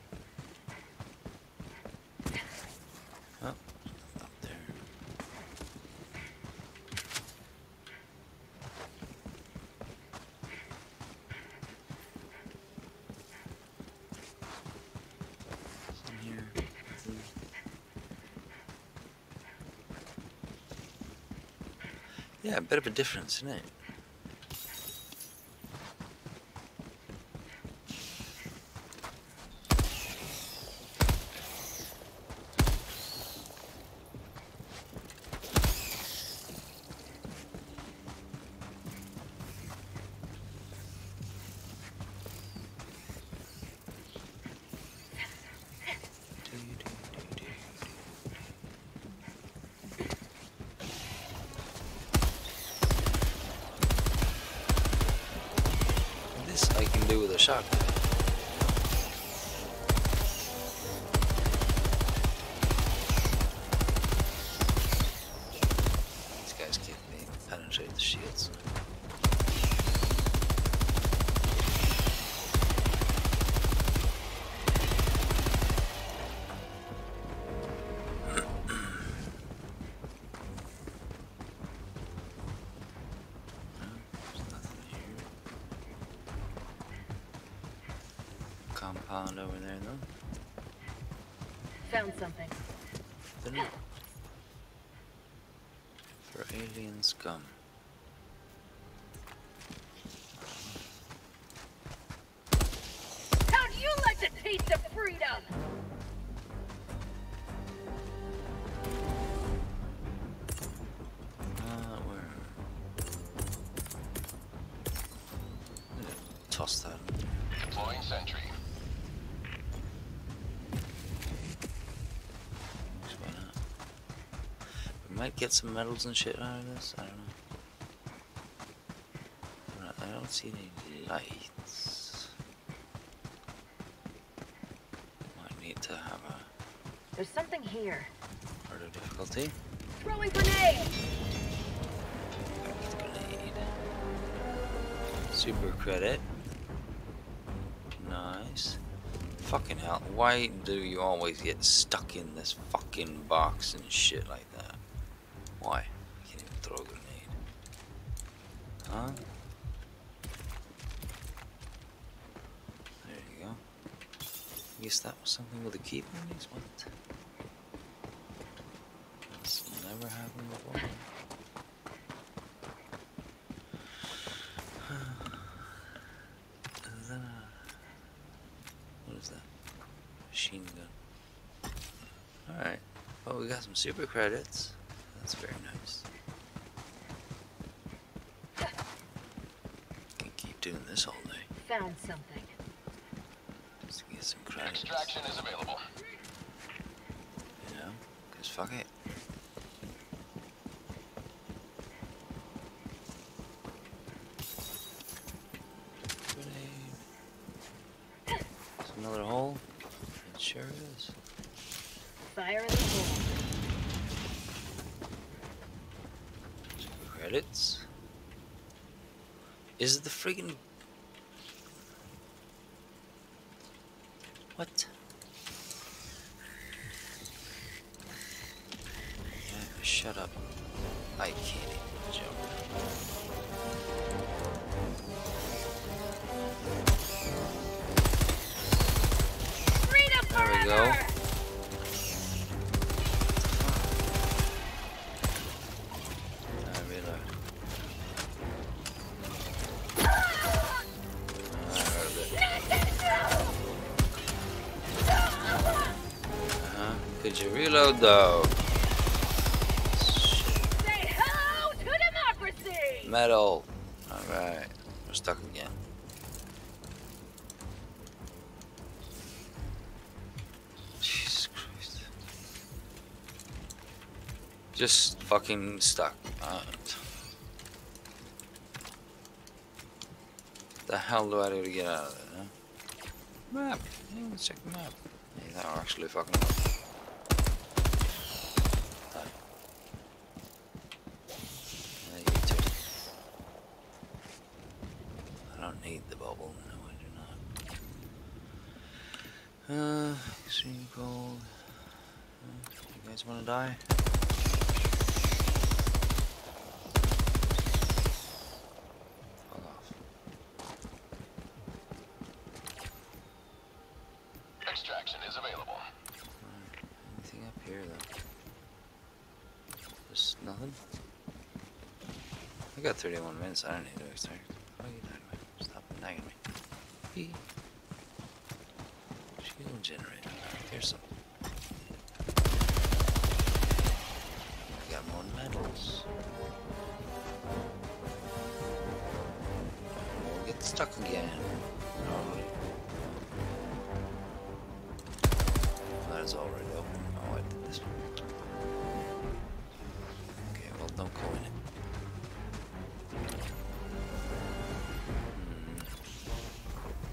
Oh, up there. In here. Yeah, a bit of a difference, isn't it? do with a shotgun. These guys can't even penetrate the shields. Compound over there though. Found something. Didn't it? For alien scum. How'd you like to taste of freedom? Uh, where? I'm gonna toss that. Deploying sentry. Why not? We might get some medals and shit out of this. I don't know. I don't see any lights. Might need to have a There's something here. harder difficulty. Throwing grenade! Grenade. Super credit. Nice. Fucking hell. Why do you always get stuck in this fucking box and shit like that? Why? I can't even throw a grenade. Huh? There you go. I guess that was something with a key bindings? What? That's never happened before. Is that a... What is that? Machine gun. Alright. Well, we got some super credits. That's very nice. Can keep doing this all day. Found something. Just to get some credits. Extraction is available. You know? Because fuck it. Grenade. There's another hole. It sure is. Fire in the hole. Super credits. Is it the friggin' what? Yeah, shut up. I can't even jump. Freedom There we forever! go. I reload. I heard it. Uh-huh. Could you reload though? Say hello to democracy! Metal. Alright. We're stuck again. Jesus Christ. Just fucking stuck. Uh, the hell do I do to get out of there, huh? Map. Yeah, let's check the map. Yeah, that will actually fucking work. Done. Yeah, you too. I don't need the bubble. No, I do not. Uh, extreme cold. Uh, you guys want to die? Fuck off. Extraction is available. Alright, anything up here though? There's nothing? I got thirty-one minutes, I don't need to extract. Oh, you died, man. Stop nagging me. Hee. Shield generator. Alright, here's some. I got more medals. We'll get stuck again. Normally. That is already open. Oh, I did this one. Okay, well, don't go in it. Hmm.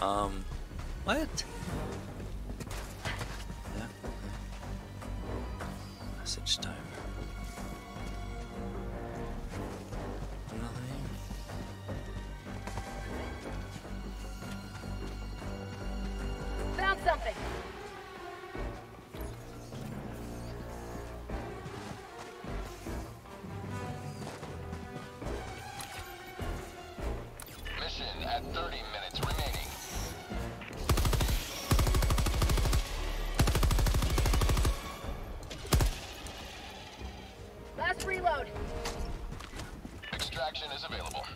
Um, what? Yeah. Message timer. Nothing here. Found something. Mission at thirty minutes remaining. Last reload. Extraction is available.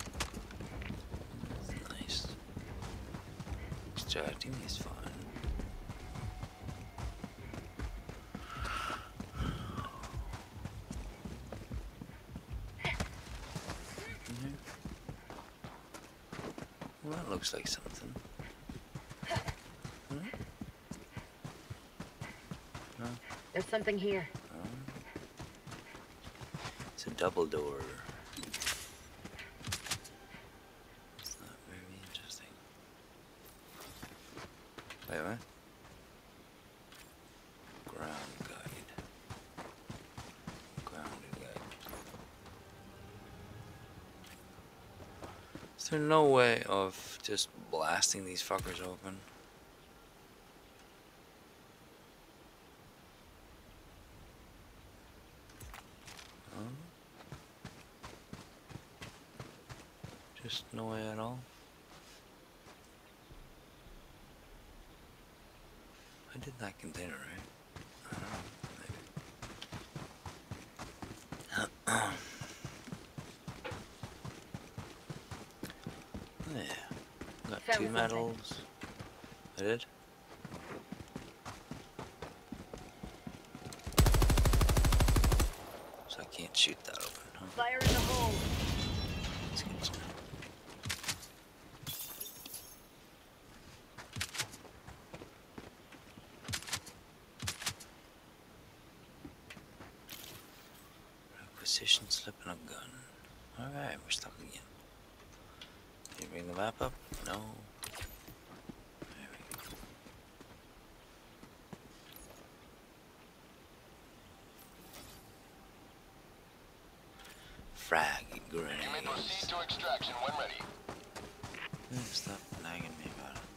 Nice. Extracting is fun. Mhm. Well, that looks like something. Hmm? No, There's something here. it's a double door. It's not very interesting. Wait, what? Ground guide. Grounded guide. Is there no way of just blasting these fuckers open? Huh? Just no way at all? I did that container, right? I don't know, maybe. Yeah. Got Found two something. medals. I did? So I can't shoot that open, huh? Fire in the hole. Let's get some. Requisition slip and a gun. Alright, we're stuck again. Can you bring the map up? No. There we go. Frag You may grenades. proceed to extraction when ready. Yeah, stop nagging me about it.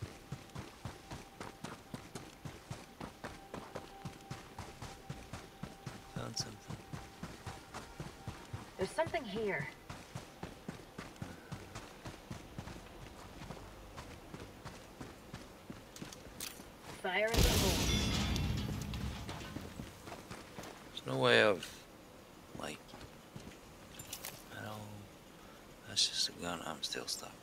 Found something. There's something here. Fire in the hole. There's no way of, like, I don't, that's just a gun, I'm still stuck.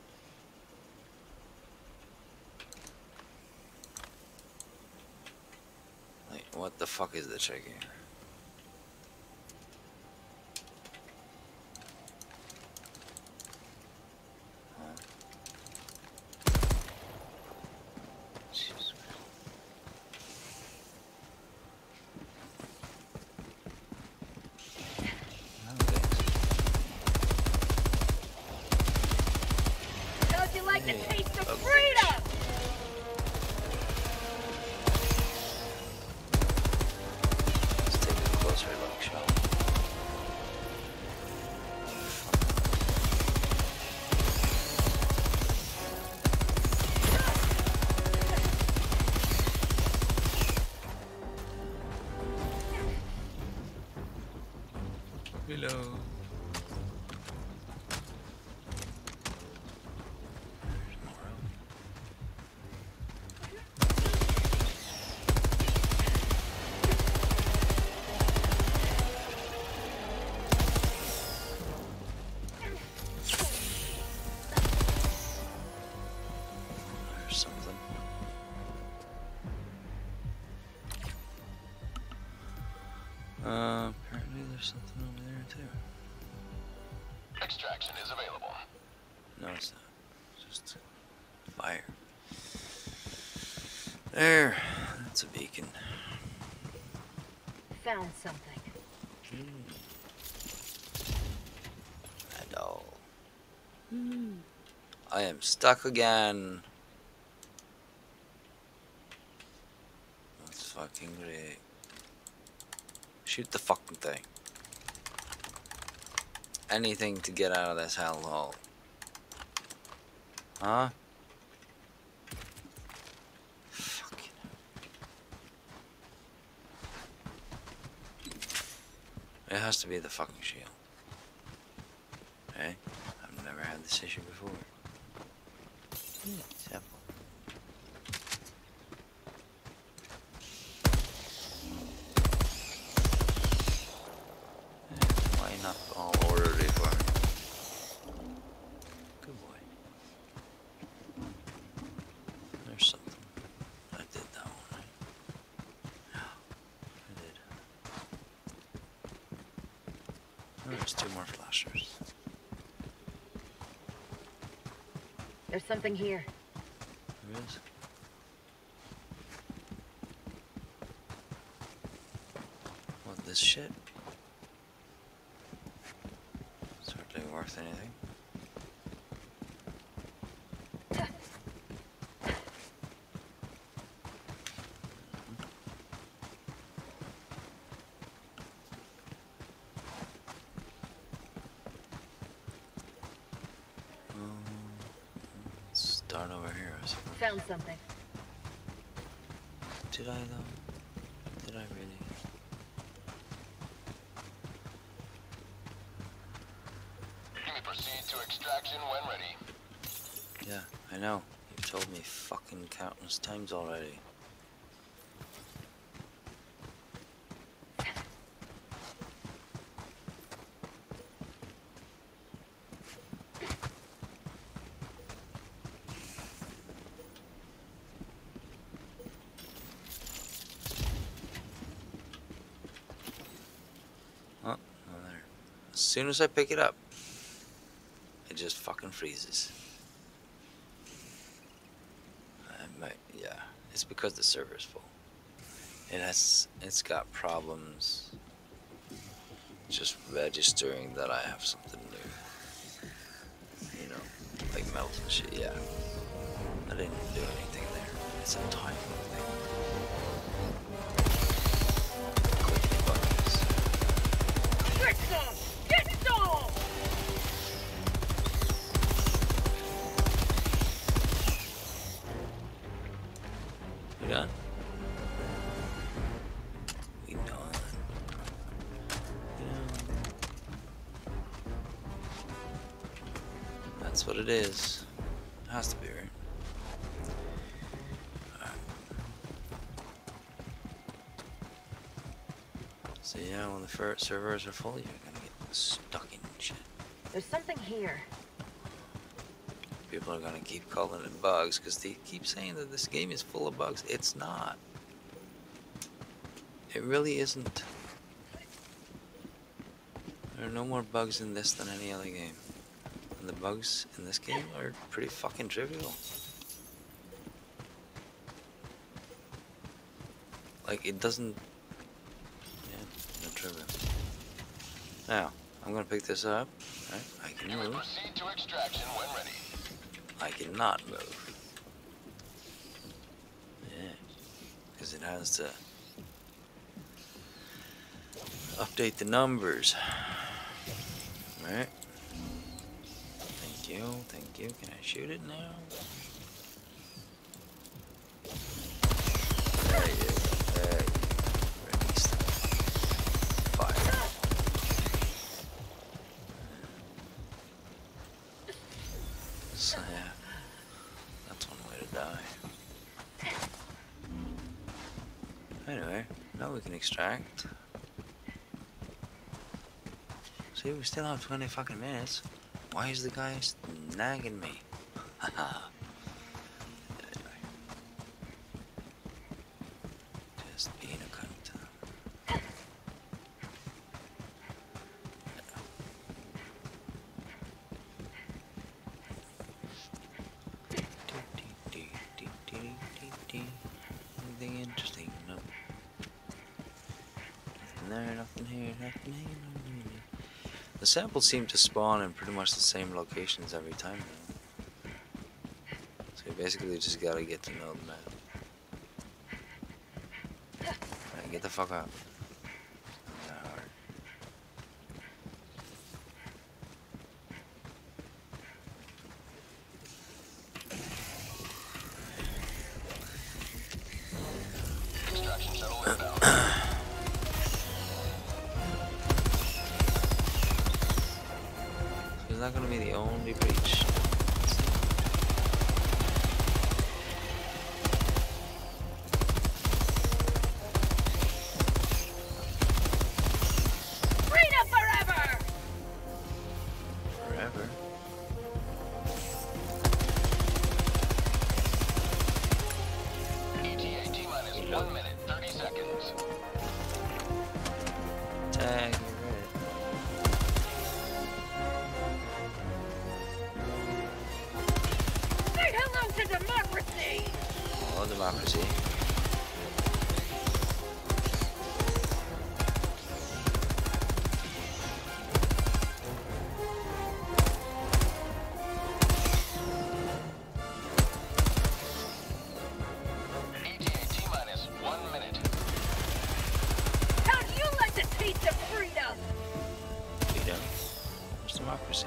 Like, what the fuck is the trick here? Huh? Jesus Christ. How'd you like the Hey, taste of a freedom? Let's take a closer look, shall we? Hello. There's more of 'em. There's something. Uh, apparently there's something over there too. Extraction is available. No, it's not. It's just fire. There. That's a beacon. Found something. And all. I am stuck again. fucking great. Shoot the fucking thing. Anything to get out of this hellhole. Huh? Fucking hell. It has to be the fucking shield. Hey? I've never had this issue before. Simple. Line up all orderly for me. Good boy. There's something. I did that one, right? Yeah, I did. Oh, there's two more flashers. There's something here. There is. What, this shit? It's hardly worth anything. Start over here, I suppose. Found something. Did I though? Did I really? You may proceed to extraction when ready. Yeah, I know. You've told me fucking countless times already. Oh, oh, there. As soon as I pick it up, it just fucking freezes. I might, yeah, it's because the server's full. It has, it's got problems just registering that I have something new. You know, like melt and shit, yeah. I didn't do anything there. It's a timing thing. Click the buttons. Get some! Get some! We done? We done. You know, that's what it is. It has to be, right? Alright. So yeah, when the fir servers are full, you're gonna get stuck in shit. There's something here. People are gonna keep calling it bugs because they keep saying that this game is full of bugs. It's not. It really isn't. There are no more bugs in this than any other game. And the bugs in this game are pretty fucking trivial. Like, it doesn't... Yeah, no trivial. Now, I'm gonna pick this up. Right? I can You may move. proceed to extraction when ready. I cannot move. Yeah, because it has to update the numbers. Right? Thank you, thank you. Can I shoot it now? There you go. There you go. Release the fire. So yeah, that's one way to die. Anyway, now we can extract. See, we still have twenty fucking minutes. Why is the guy nagging me? Haha. Anyway. Just being a cunt. Anything interesting? No. Nothing there, nothing here, nothing here, nothing here. The samples seem to spawn in pretty much the same locations every time though. So you basically just gotta get to know the map. get the fuck up. Not hard. Extraction shuttle inbound. Is that gonna be the only breach? Freedom forever! Forever. E T A T minus one minute, thirty seconds. Tag, Say hello to democracy! oh, democracy. E T A T minus one minute. How'd you like to taste of freedom? Freedom. Where's democracy?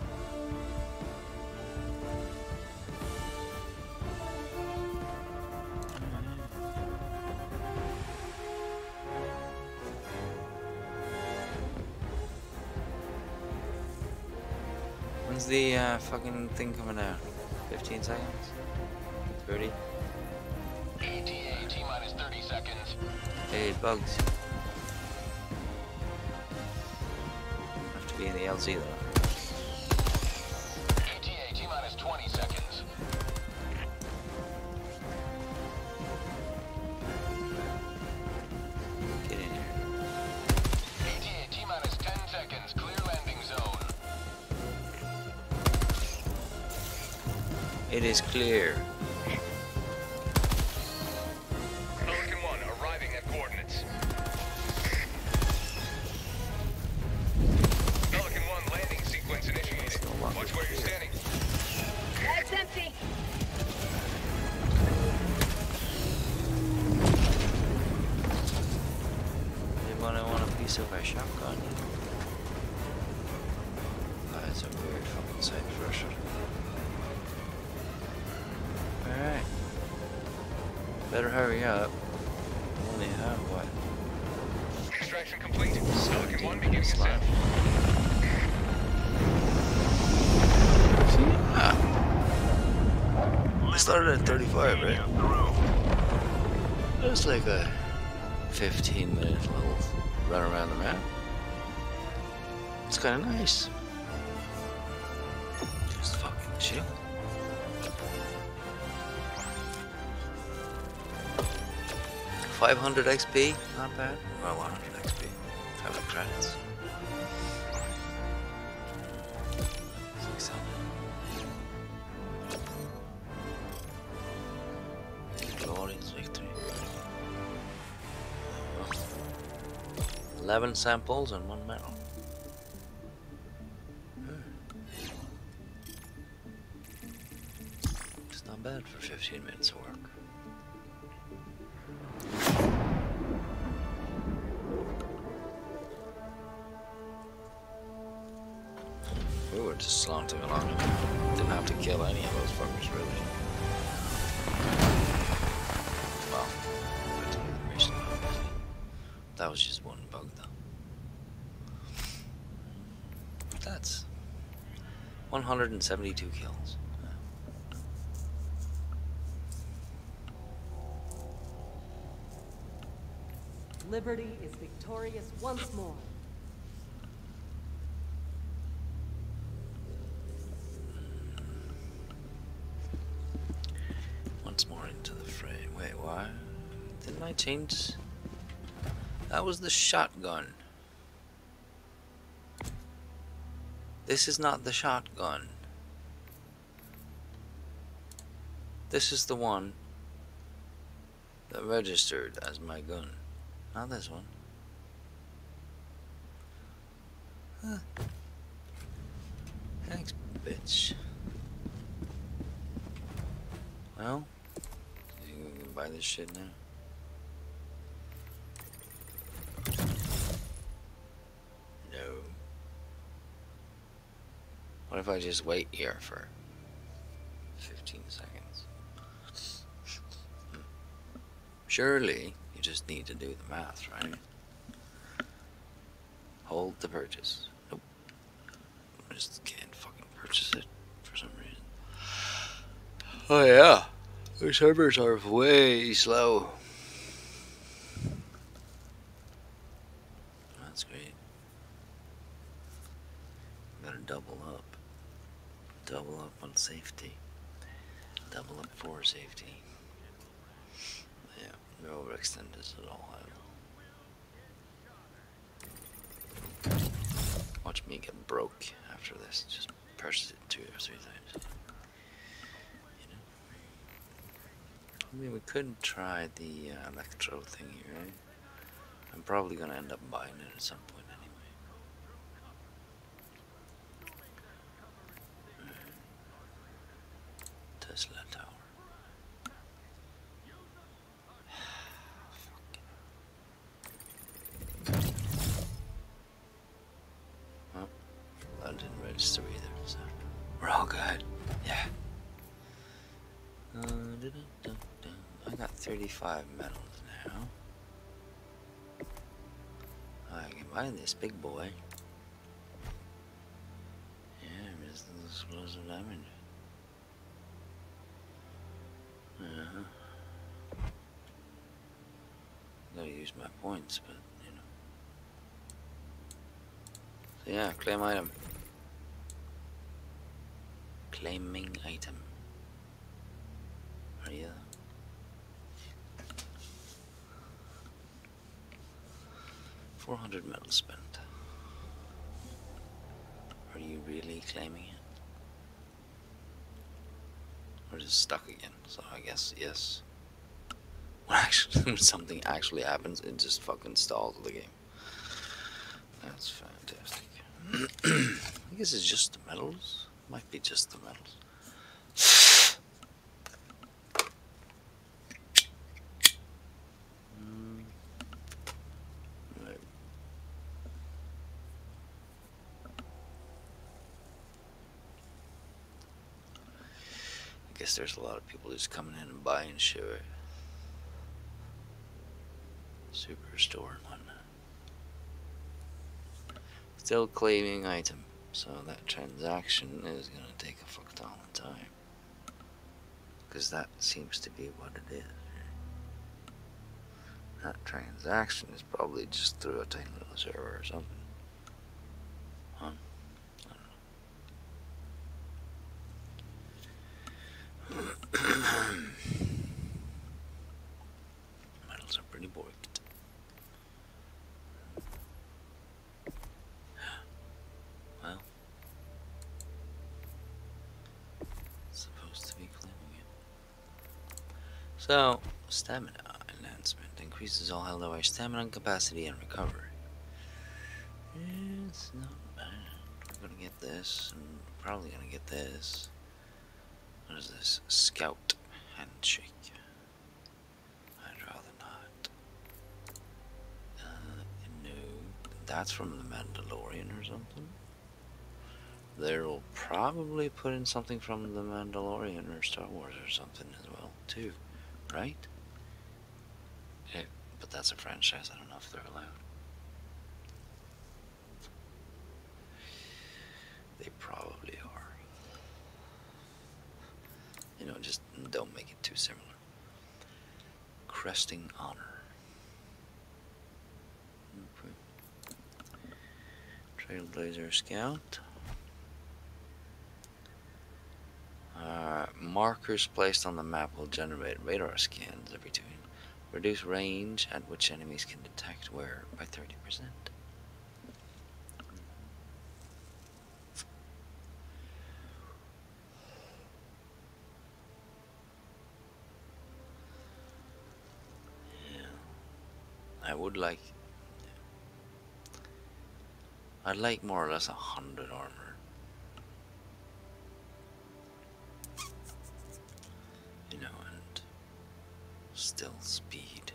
When's the uh, fucking thing coming out? fifteen seconds? thirty? E T A T minus thirty seconds. Hey, bugs. Have to be in the L Z though. E T A T minus twenty seconds. Get in here. E T A T minus ten seconds. Clear landing zone. It is clear. Pelican one arriving at coordinates. Pelican one landing sequence initiated. Watch where you're standing. Bag's empty. Anybody want a piece of my shotgun? That's a weird fucking sight for a shotgun. Alright. Better hurry up. We only have what? Extraction complete. Pelican one beginning minutes ascent. left. Ah. It started at thirty-five, right? It's like a fifteen minute little run around the map. It's kind of nice. Just fucking chill. five hundred X P, not bad. Well, one hundred X P. five hundred credits. six hundred. Glorious victory. eleven samples and one medal. It's not bad for fifteen minutes of work. We were just slanting along. Didn't have to kill any of those fuckers, really. Well, I did the mission, obviously. That was just one bug, though. That's one hundred seventy-two kills. Liberty is victorious once more. Once more into the fray. Wait, why? Didn't I change? That was the shotgun. This is not the shotgun. This is the one that registered as my gun. Not this one. Huh. Thanks, bitch. Well, you can buy this shit now. What if I just wait here for fifteen seconds? Surely you just need to do the math, right? Hold the purchase. Nope. I just can't fucking purchase it for some reason. Oh yeah. The servers are way slow. That's great. Gotta double up. Double up on safety. Double up for safety. Yeah, we overextended this at all. Watch me get broke after this. Just purchase it two or three times. You know? I mean, we could try the uh, electro thing here, right? I'm probably gonna end up buying it at some point anyway. Right. Tesla Tower. Well, that didn't register either, so we're all good. Yeah. Uh, da, da, da, da. I got thirty-five medals now. I can buy this big boy. Yeah, resistance explosive damage. Uh-huh. Gotta use my points, but you know. So yeah, claim item. Claiming item. Are you? four hundred medals spent. Are you really claiming it? Or is it stuck again? So I guess yes. When actually something actually happens, it just fucking stalls the game. That's fantastic. I guess it's just the medals. Might be just the medals. Mm. Right. I guess there's a lot of people just coming in and buying shit. Right? Superstore and whatnot. Still claiming item, so that transaction is gonna take a fuck ton of time. Because that seems to be what it is. That transaction is probably just through a tiny little server or something. Huh? I don't know. Metals are pretty borked. Well, supposed to be claiming it. So, stamina enhancement increases all held over stamina and capacity and recovery. It's not bad. We're gonna get this, and we're probably gonna get this. What is this? Scout handshake. I'd rather not. Uh, no. That's from the Mandalorian or something. They'll probably put in something from the Mandalorian or Star Wars or something as well, too. Right? Yeah, but that's a franchise. I don't know if they're allowed. They probably are. You know, just don't make it too similar. Cresting honor. Okay. Trailblazer Scout. Uh, markers placed on the map will generate radar scans every two. Reduce range at which enemies can detect where by thirty percent. I would like, I'd like more or less a hundred armor. You know, and still speed.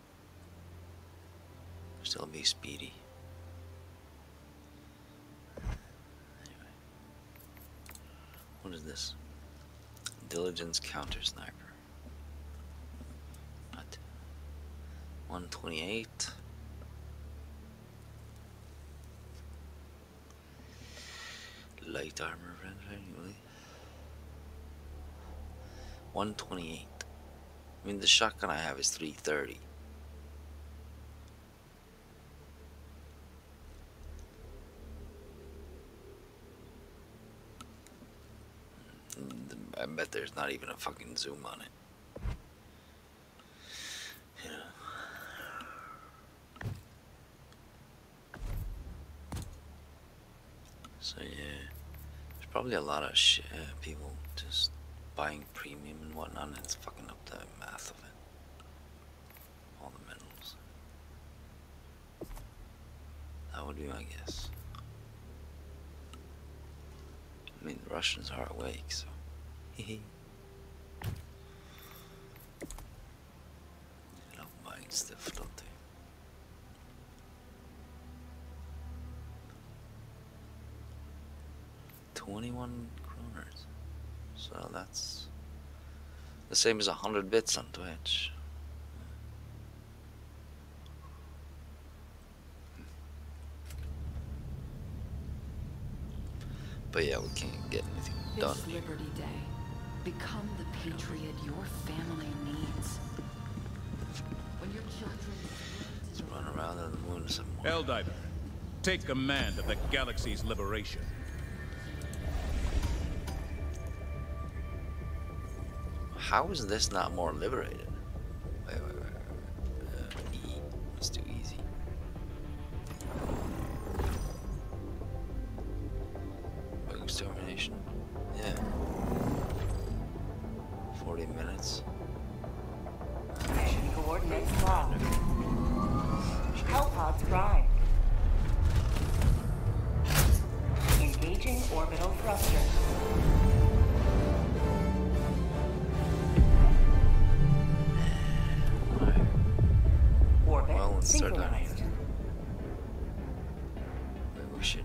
Still be speedy. What is this? Diligence counter sniper. What? one twenty-eight. Light armor anyway. one twenty-eight. I mean, the shotgun I have is three thirty. I bet there's not even a fucking zoom on it. You know. So yeah, there's probably a lot of shit, uh, people just buying premium and whatnot, and it's fucking up the math of it. All the minerals. That would be my guess. I mean, the Russians are awake, so. Hehe. They love buying stuff, don't they? twenty-one kroners. So that's the same as a hundred bits on Twitch. But yeah, we can't get anything done. This Liberty Day. Become the patriot your family needs. When your children Let's run around on the moon somewhere. Helldiver, take command of the galaxy's liberation. How is this not more liberated? Wait, wait, wait, wait. Uh, E. Let's do easy. Bug extermination. Yeah. forty minutes. Mission coordinates locked. Hellpods prime. Engaging orbital thruster. Orbit Well, let's start down synchronized. here. Maybe we should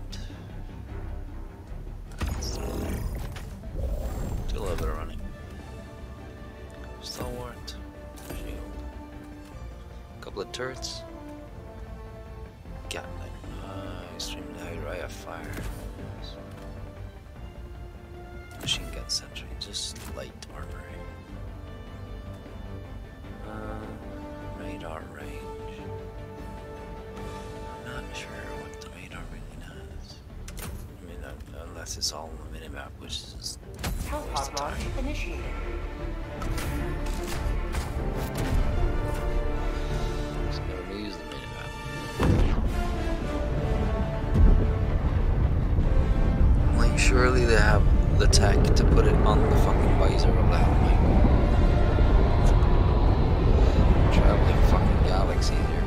do a little bit of running. Stalwart, shield, couple of turrets, Gatling, uh, extremely high rate of fire, yes. Machine gun sentry, just light armor. Uh, radar range. Not sure what the radar really does. I mean, uh, unless it's all on the minimap, which is Hellpod launch initiated. just never use the minimap. Like, surely they have the tech to put it on the fucking visor of the helmet. Traveling fucking galaxy here.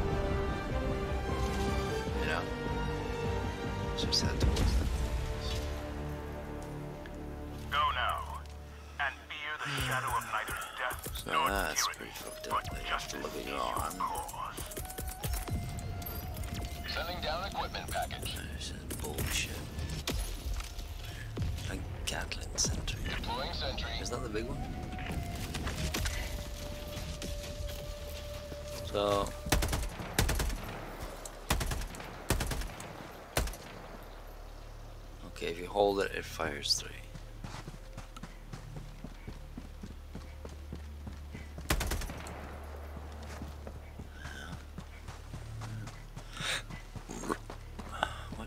You know? Just head towards them. Go now, and fear the shadow of neither death So nor that's tyranny, pretty fucked up. but They have to look at your your arm. cause. Sending down equipment package. This is bullshit. A Gatling sentry. Deploying sentry. Is that the big one? So okay, if you hold it, it fires three. What?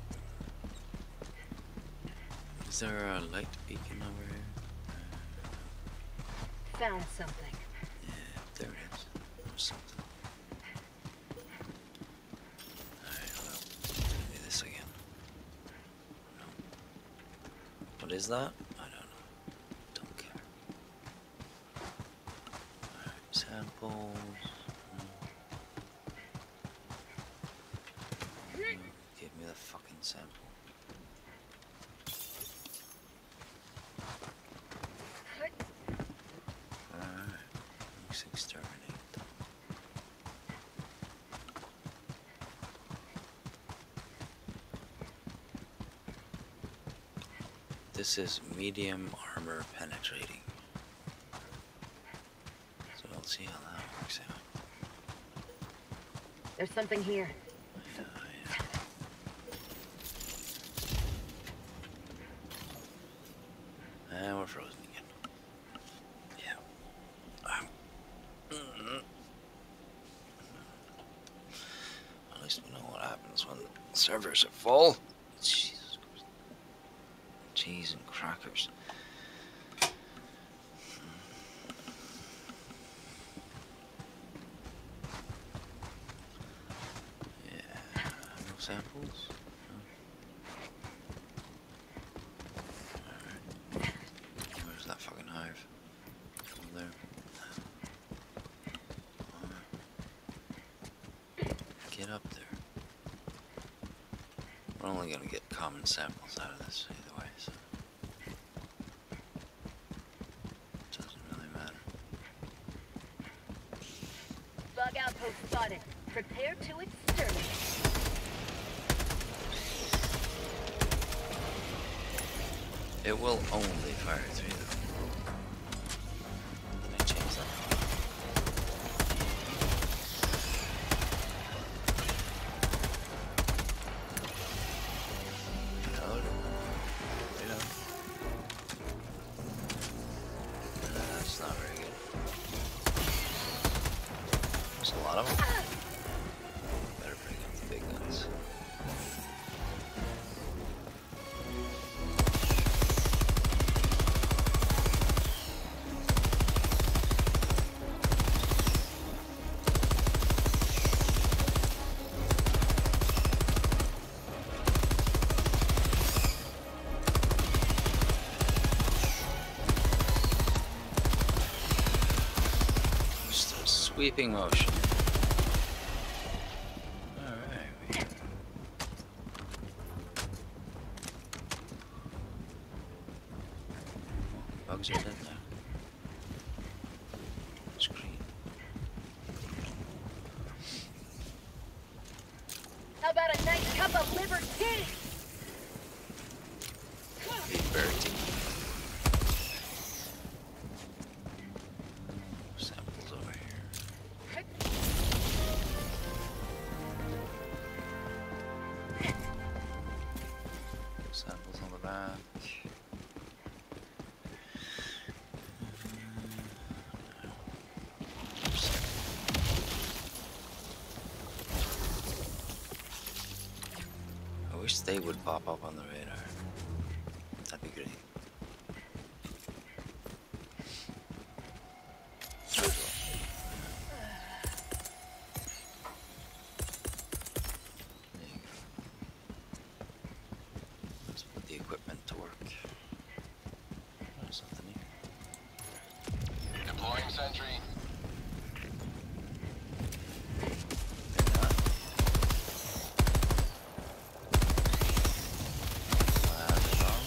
Is there a light beacon over here? Found something. Yeah, there it is. There's something. Alright, well, do this again. No. What is that? I don't know. Don't care. Alright, samples. No. Give me the fucking sample. Alright, let's exterminate. This is medium armor penetrating. So we'll see how that works out. There's something here. Yeah, yeah. And we're frozen again. Yeah. Um, mm-hmm. At least we know what happens when the servers are full. Jesus Christ. Cheese and crackers. Yeah. No samples? Where's that fucking hive? Over there. Get up there. We're only gonna get common samples out of this either way, so it doesn't really matter. Bug outpost spotted. Prepare to exterminate. It will only fire through them. Let me change that. Reload. Reload. That's not very good. There's a lot of them. Better bring up the big guns. Just a sweeping motion. Alright. Bugs are dead now. Screen. How about a nice cup of liver tea? Big Bertie. Samples over here. Samples on the back. I wish they would pop up on the radar. That'd be great. There you go. Let's put the equipment to work. There's something here. Deploying sentry. Maybe not. Land it on.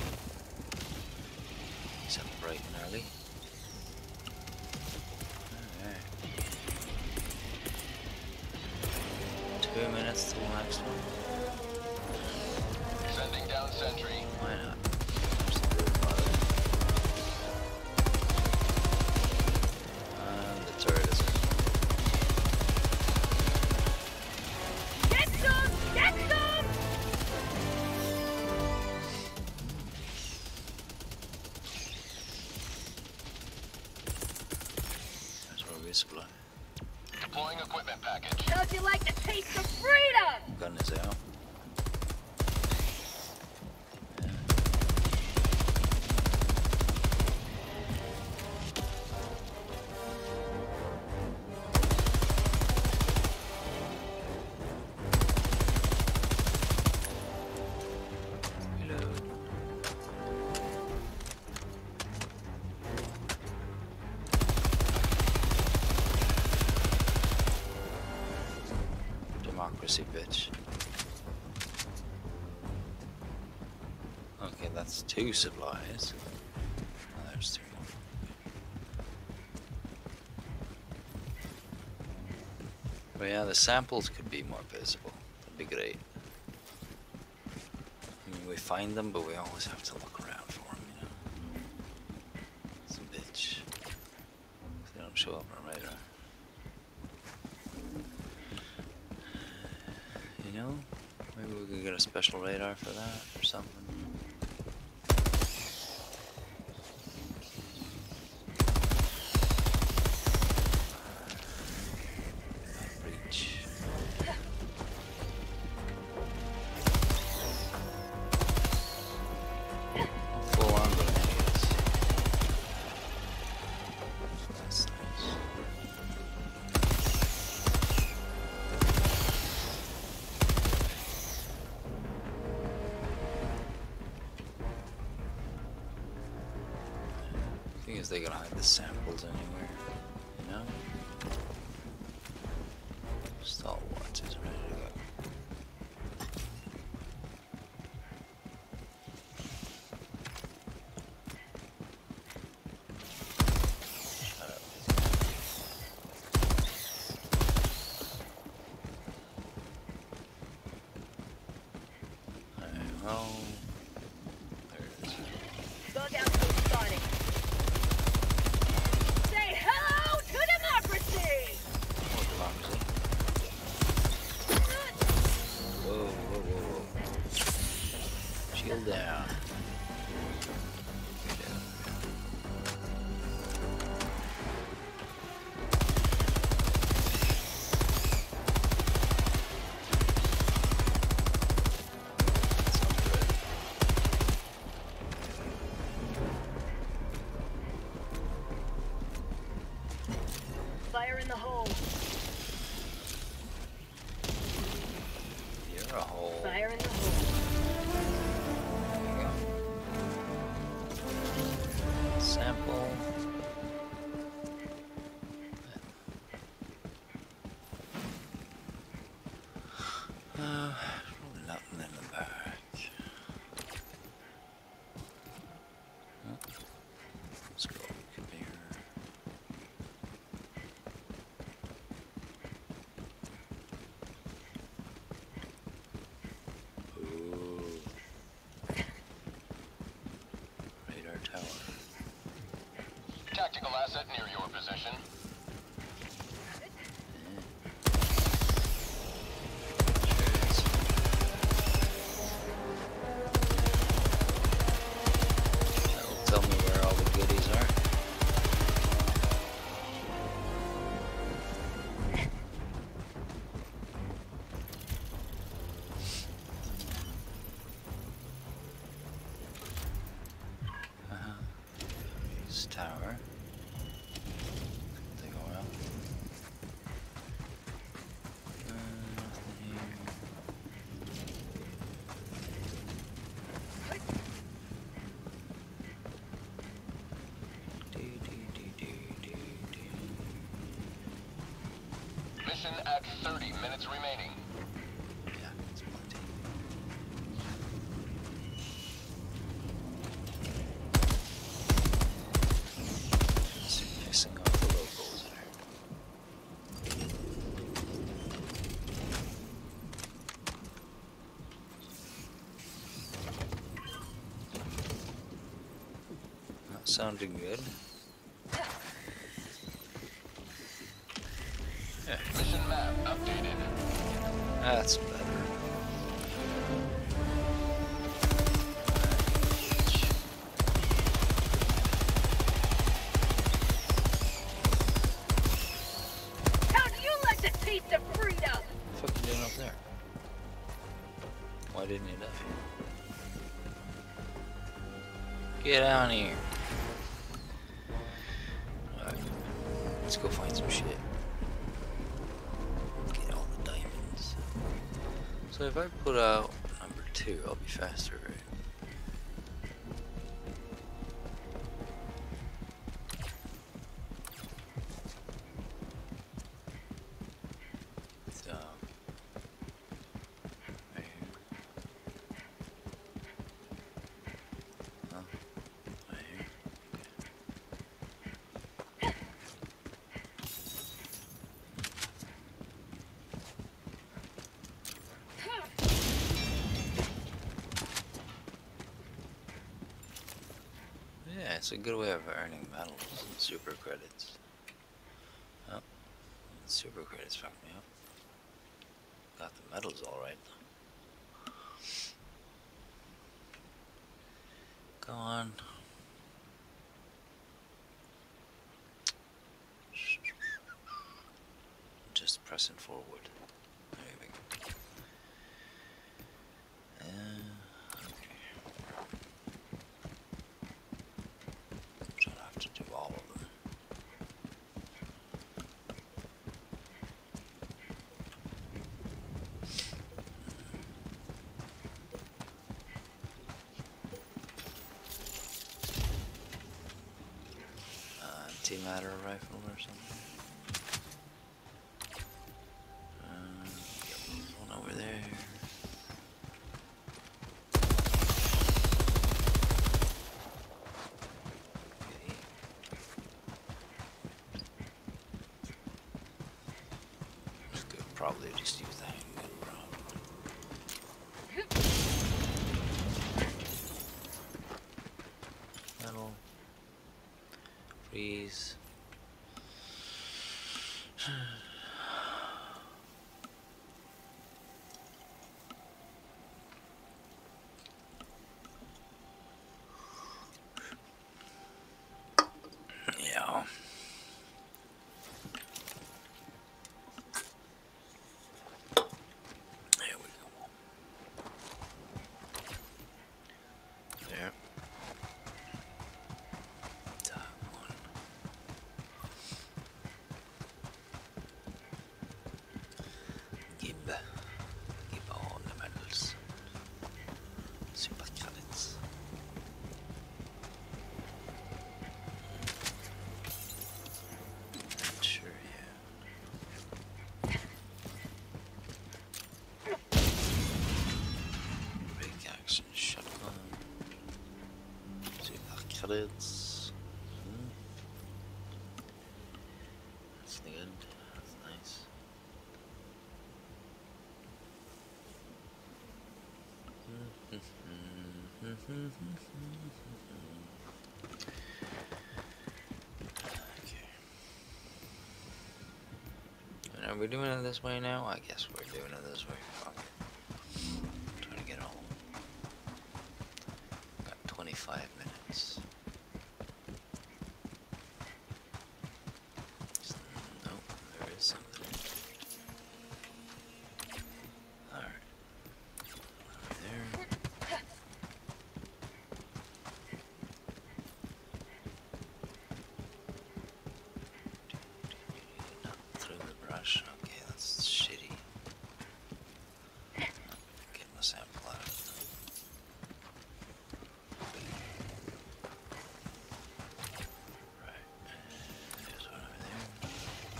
Set bright and early. Alright. Two minutes till the next one. Sending down sentry. Why not? Just do it about it. And the turret is in. Get some! Get some! That's where we supply. Deploying equipment package. How'd you like the taste of freedom? Gun is out. Yeah. Reload. Democracy, bitch. Okay, that's two supplies. Oh, there's three. But yeah, the samples could be more visible. That'd be great. I mean, we find them, but we always have to look around. show up on radar. You know, maybe we could get a special radar for that or something. Reach. Full on grenades. That's nice. Thing is, they can hide the samples anywhere, you know? Stalwart is ready to go. Shut up. Alright, well, there it is. Bug outpost spotted. Say hello to democracy! More democracy. Whoa, whoa, whoa, whoa. Shield down. Get down. Sounds good. Fire in the hole. You're a hole. Fire in the hole. There you go. Sample. Uh, probably nothing in the back. Huh? Let's go over here. Ooh. Radar tower. Tactical asset near your position. That'll tell me where all the goodies are. Uh-huh. This tower. They go out. Uh, nothing here. Do, do, do, do, do, do. Mission at thirty minutes remaining. Yeah, it's plenty. Just pissing off the locals there. Not sounding good. Yeah, Mission map updated. that's better. How do you like the taste of freedom? What the fuck you doing up there? Why didn't you die? Get down here. Alright, let's go find some shit. Get all the diamonds. So if I put out number two, I'll be faster, right? So, right here. Huh? Right here. Yeah, it's a good way of earning medals and super credits. Super credits fucked me up. Got the medals alright. Go on. Just pressing forward. There we go. Uh, okay. Don't have to do all of them. Uh, antimatter rifle or something. Probably just use the handgun round. Metal. Freeze. Yeah. Credits. Hmm. That's good. That's nice. Okay. And are we doing it this way now? I guess we're doing it this way. Fuck it. I'm trying to get home. Got twenty-five minutes. Okay, that's shitty. Get my sample out. Right. There's one over there.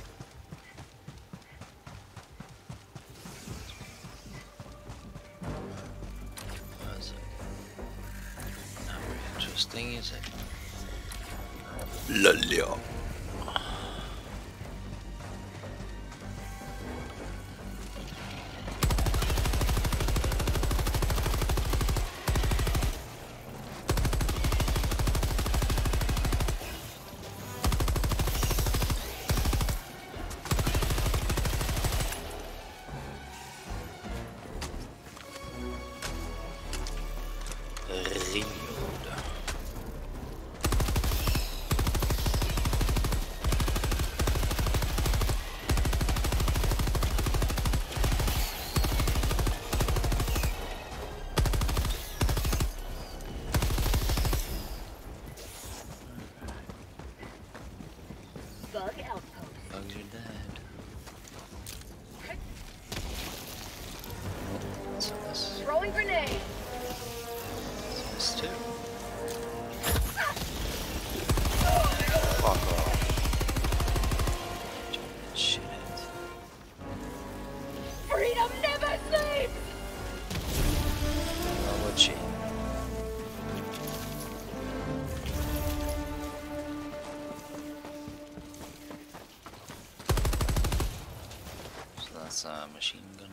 That's it. Not very interesting, is it? Lalia. Bug outpost. Bugs are dead. What's this? Throwing grenade. What's this too? Fuck off. Shit. Freedom never sleeps. Well, would she? That's a machine gun.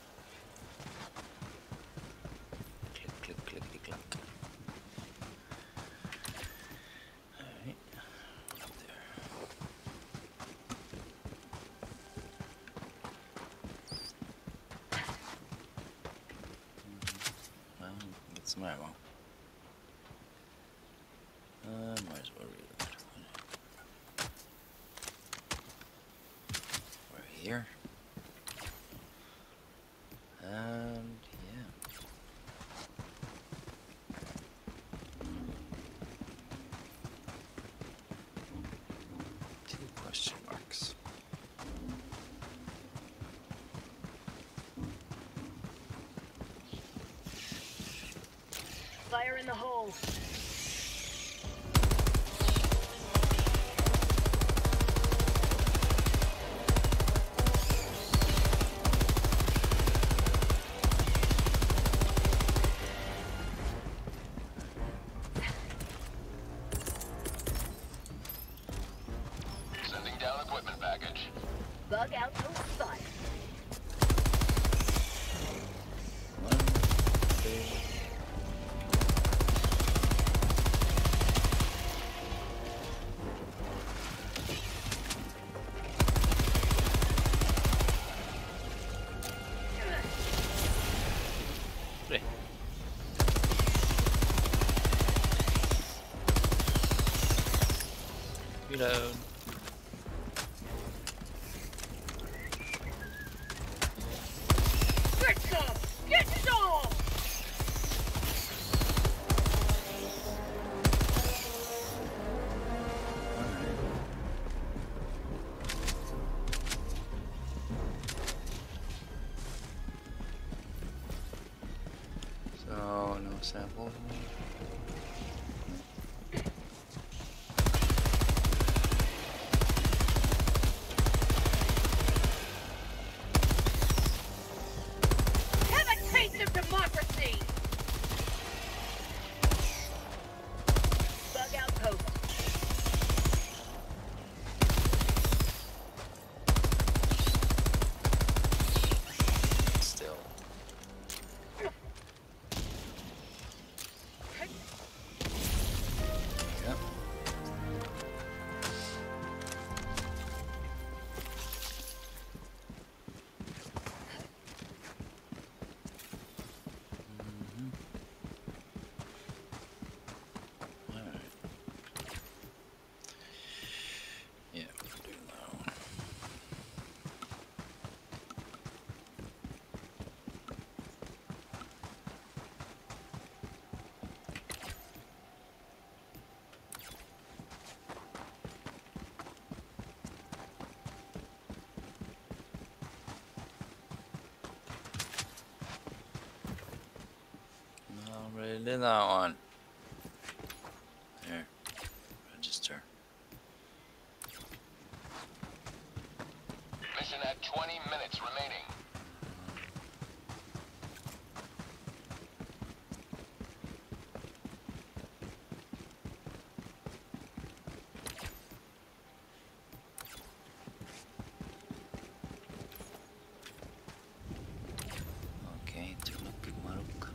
Click, click, click, click. Alright. Up there. some ammo. Uh, might as well reload. We're here. And yeah. Two question marks. Fire in the hole. Sending down equipment package. Bug outpost spotted. One, two. Three. Reload. Get some! Get some! So no sample. Have a taste of democracy! Bug outpost. Still. Yep. Mhm. Alright. Yeah, we'll do that one. Already did that one. There. Register. Mission at twenty minutes remaining. Okay, tulog maruk.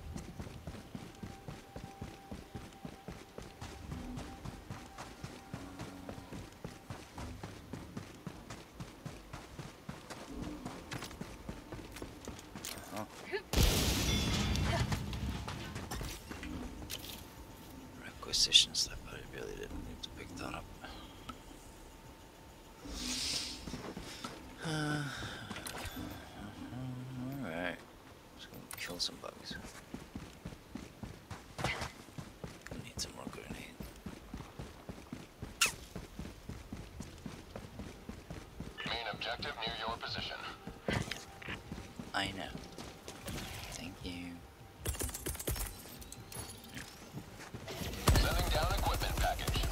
Uh-huh. Requisition slip. I really didn't need to pick that up. Uh, Alright. Let's go kill some bugs. Need some more grenade. Main objective near your position. I know. Thank you. Sending down equipment package.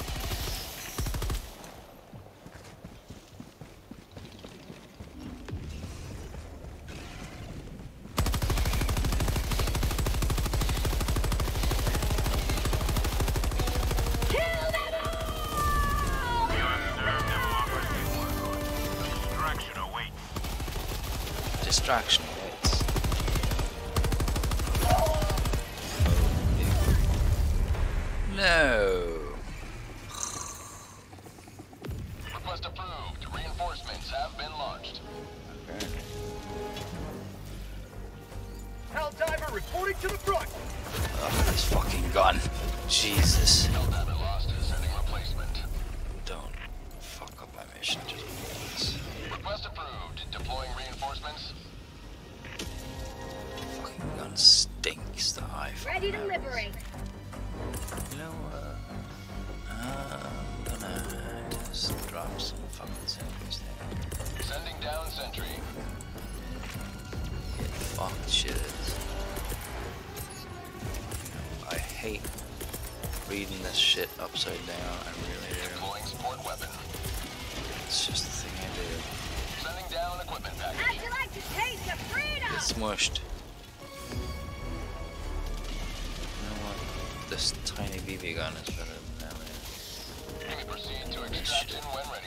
Kill them all! Distraction awaits. Distraction awaits. No. Request approved. Reinforcements have been launched. Okay. Helldiver Squad reporting to the front. Oh, this fucking gun. Jesus. Helldiver lost. Sending replacement. Don't fuck up my mission just once. Request approved. Deploying reinforcements. Fucking gun stinks to high. Ready to liberate. You know what? I'm gonna just drop some fucking sentries there. Sending down sentry. Get fucked shiz. I hate reading this shit upside down. I really do. Deploying support weapon. It's just the thing I do. Sending down equipment package. How'd you like to taste of freedom? Get smushed. You know what? This tiny B B gun is better than that, man. You may proceed to extraction when ready.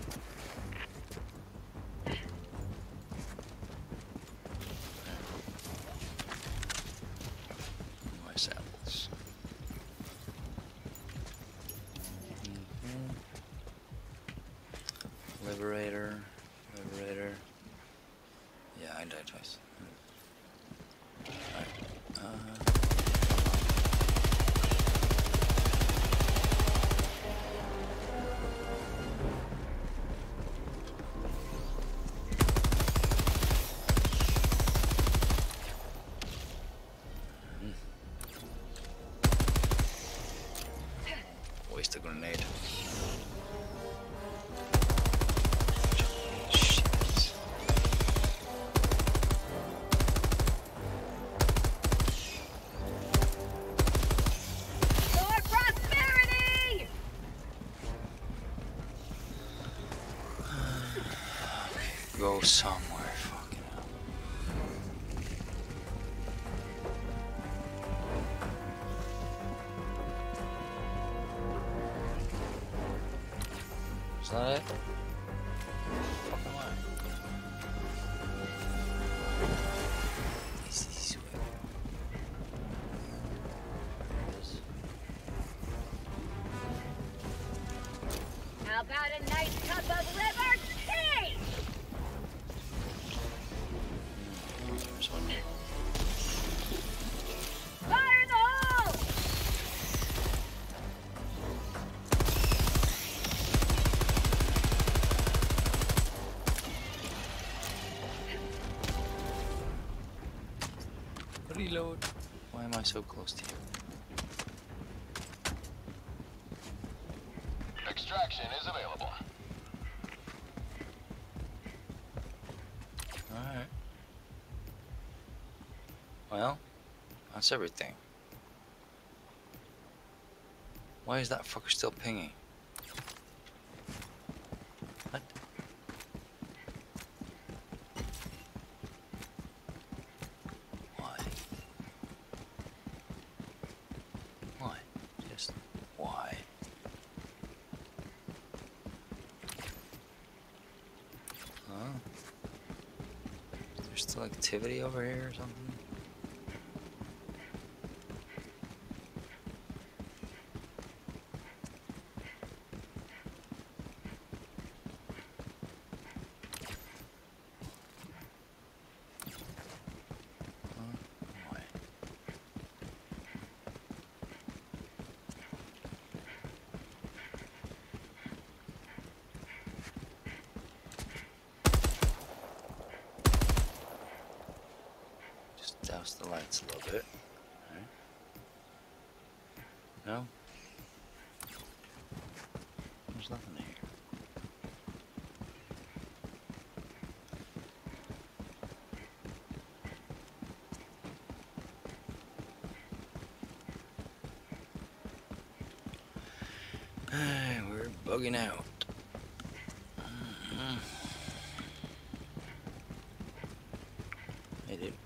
My samples. Mm-hmm. Liberator. Liberator. Yeah, I died twice. Alright. Uh, waste a grenade. Shit. For prosperity! Go somewhere, fucking hell. Is that it? Fucking what? Easy sweat. There it is. How about a nice cup of liver tea? There's one here. Fire in the hole! Reload. Why am I so close to you? Extraction is available. Alright. Well, that's everything. Why is that fucker still pinging? What? Why? Why? Just why? Huh? Is there still activity over here or something? Why? Just douse the lights a little bit. Alright. No? There's nothing here. Hey, we're bugging out. Mm-hmm. Hey, dude.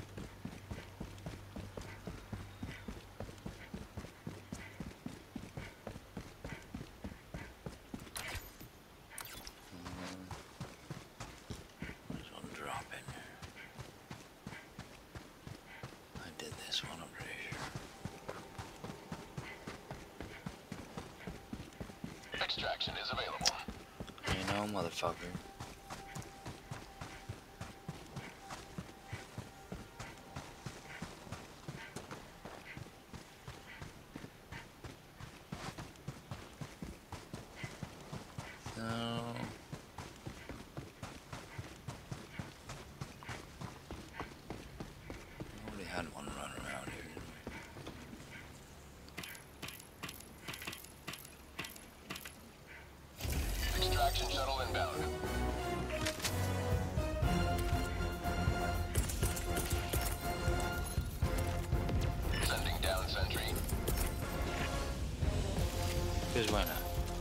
There's one dropping. I did this one, I'm pretty sure. Extraction is available. You know, motherfucker. had one run around here. Extraction shuttle inbound. Sending down sentry. Because why not?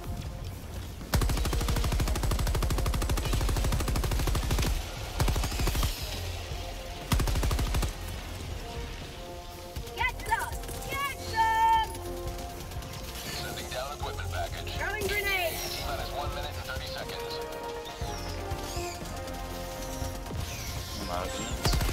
Get some! Get some! Sending down equipment package. Throwing grenades! T-minus one minute and thirty seconds. I'm out of minutes.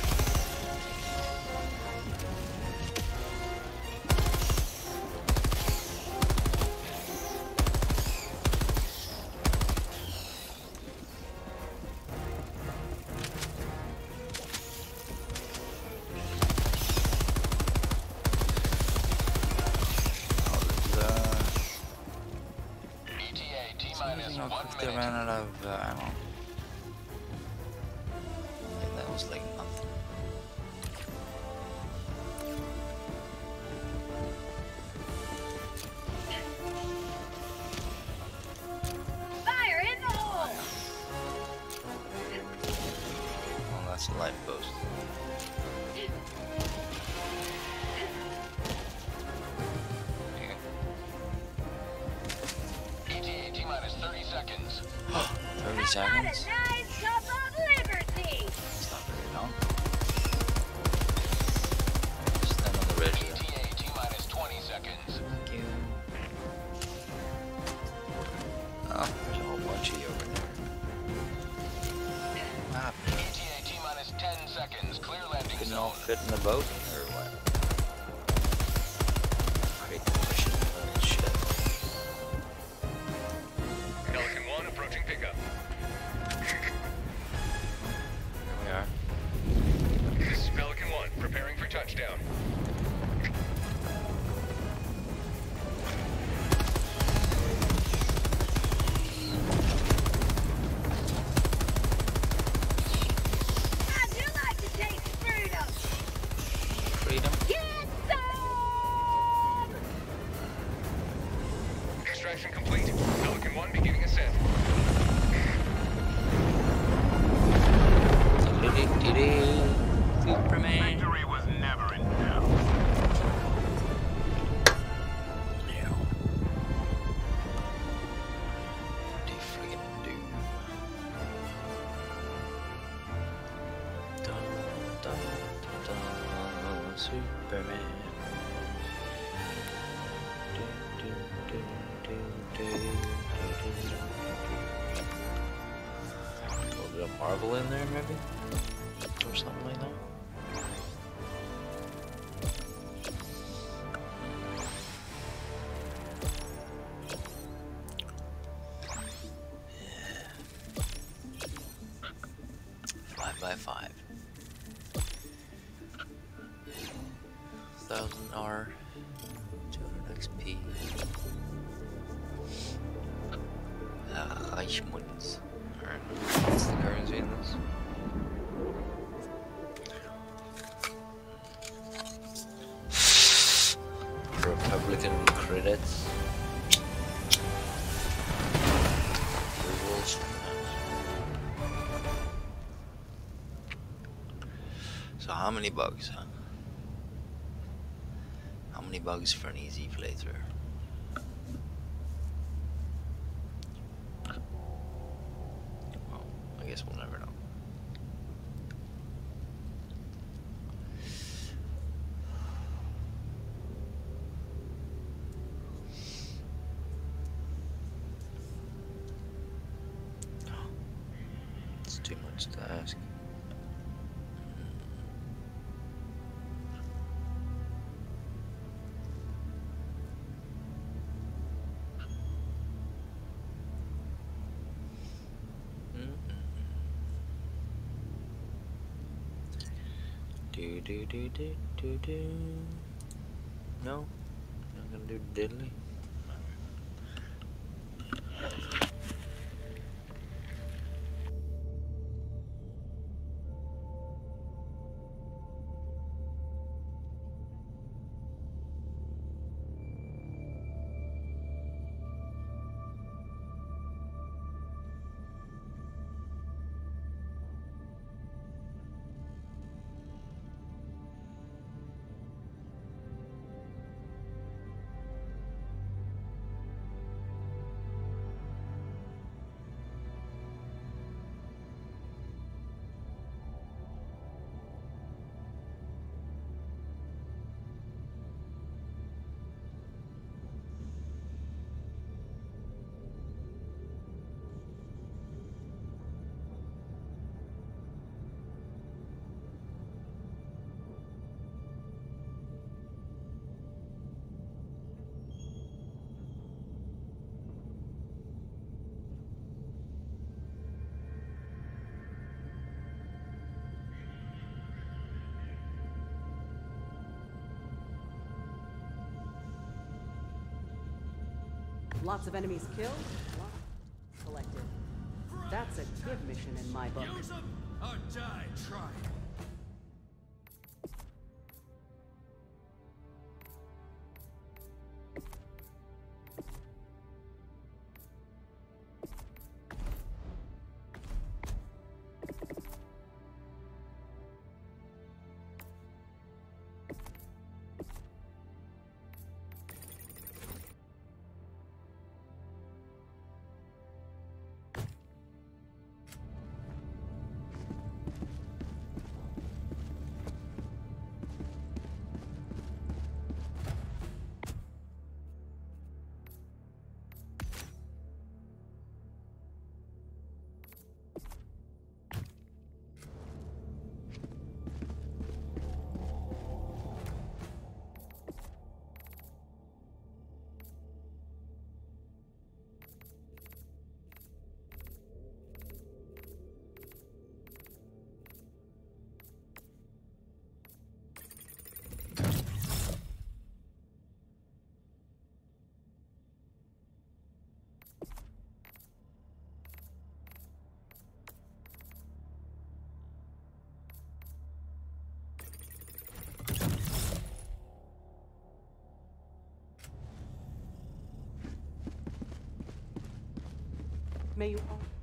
E T A T-minus How one quick they minute. ran out of uh, ammo. Like, that was like nothing. Fire in the hole! Oh, that's a light post. Okay. E T A T-minus thirty seconds. thirty How about a seconds? nice cup of liberty? It's not very long. Stand on the ridge E there. T A T-minus twenty seconds. Thank you. Oh, there's a whole bunch of you over there. Ah, E T A T-minus ten seconds. Clear landing couldn't zone. all fit in the boat, or what? Great mission. Holy shit. Pelican one approaching pickup. Here we are. This is Pelican one, preparing for touchdown. I do like to taste freedom! Freedom. Get some! Extraction complete. Pelican one beginning ascent. Superman. Victory was never in doubt. Yeah. What do you friggin' do? Dun, dun, dun, dun, Superman. Do, do, do, do, do, do, do, do. A little bit of Marvel in there, maybe? Or something like that. Five by five. Thousand R, two hundred X P. Uh, Reichmunds. Alright, what's the currency in this? Republican credits. Rules. So how many bugs, huh? How many bugs for an easy playthrough? Well, I guess we'll never know. It's too much to ask. Do do do do do do. No, not gonna do diddly. Lots of enemies killed, lots collected. That's a good mission in my book. Use them or die trying. May you all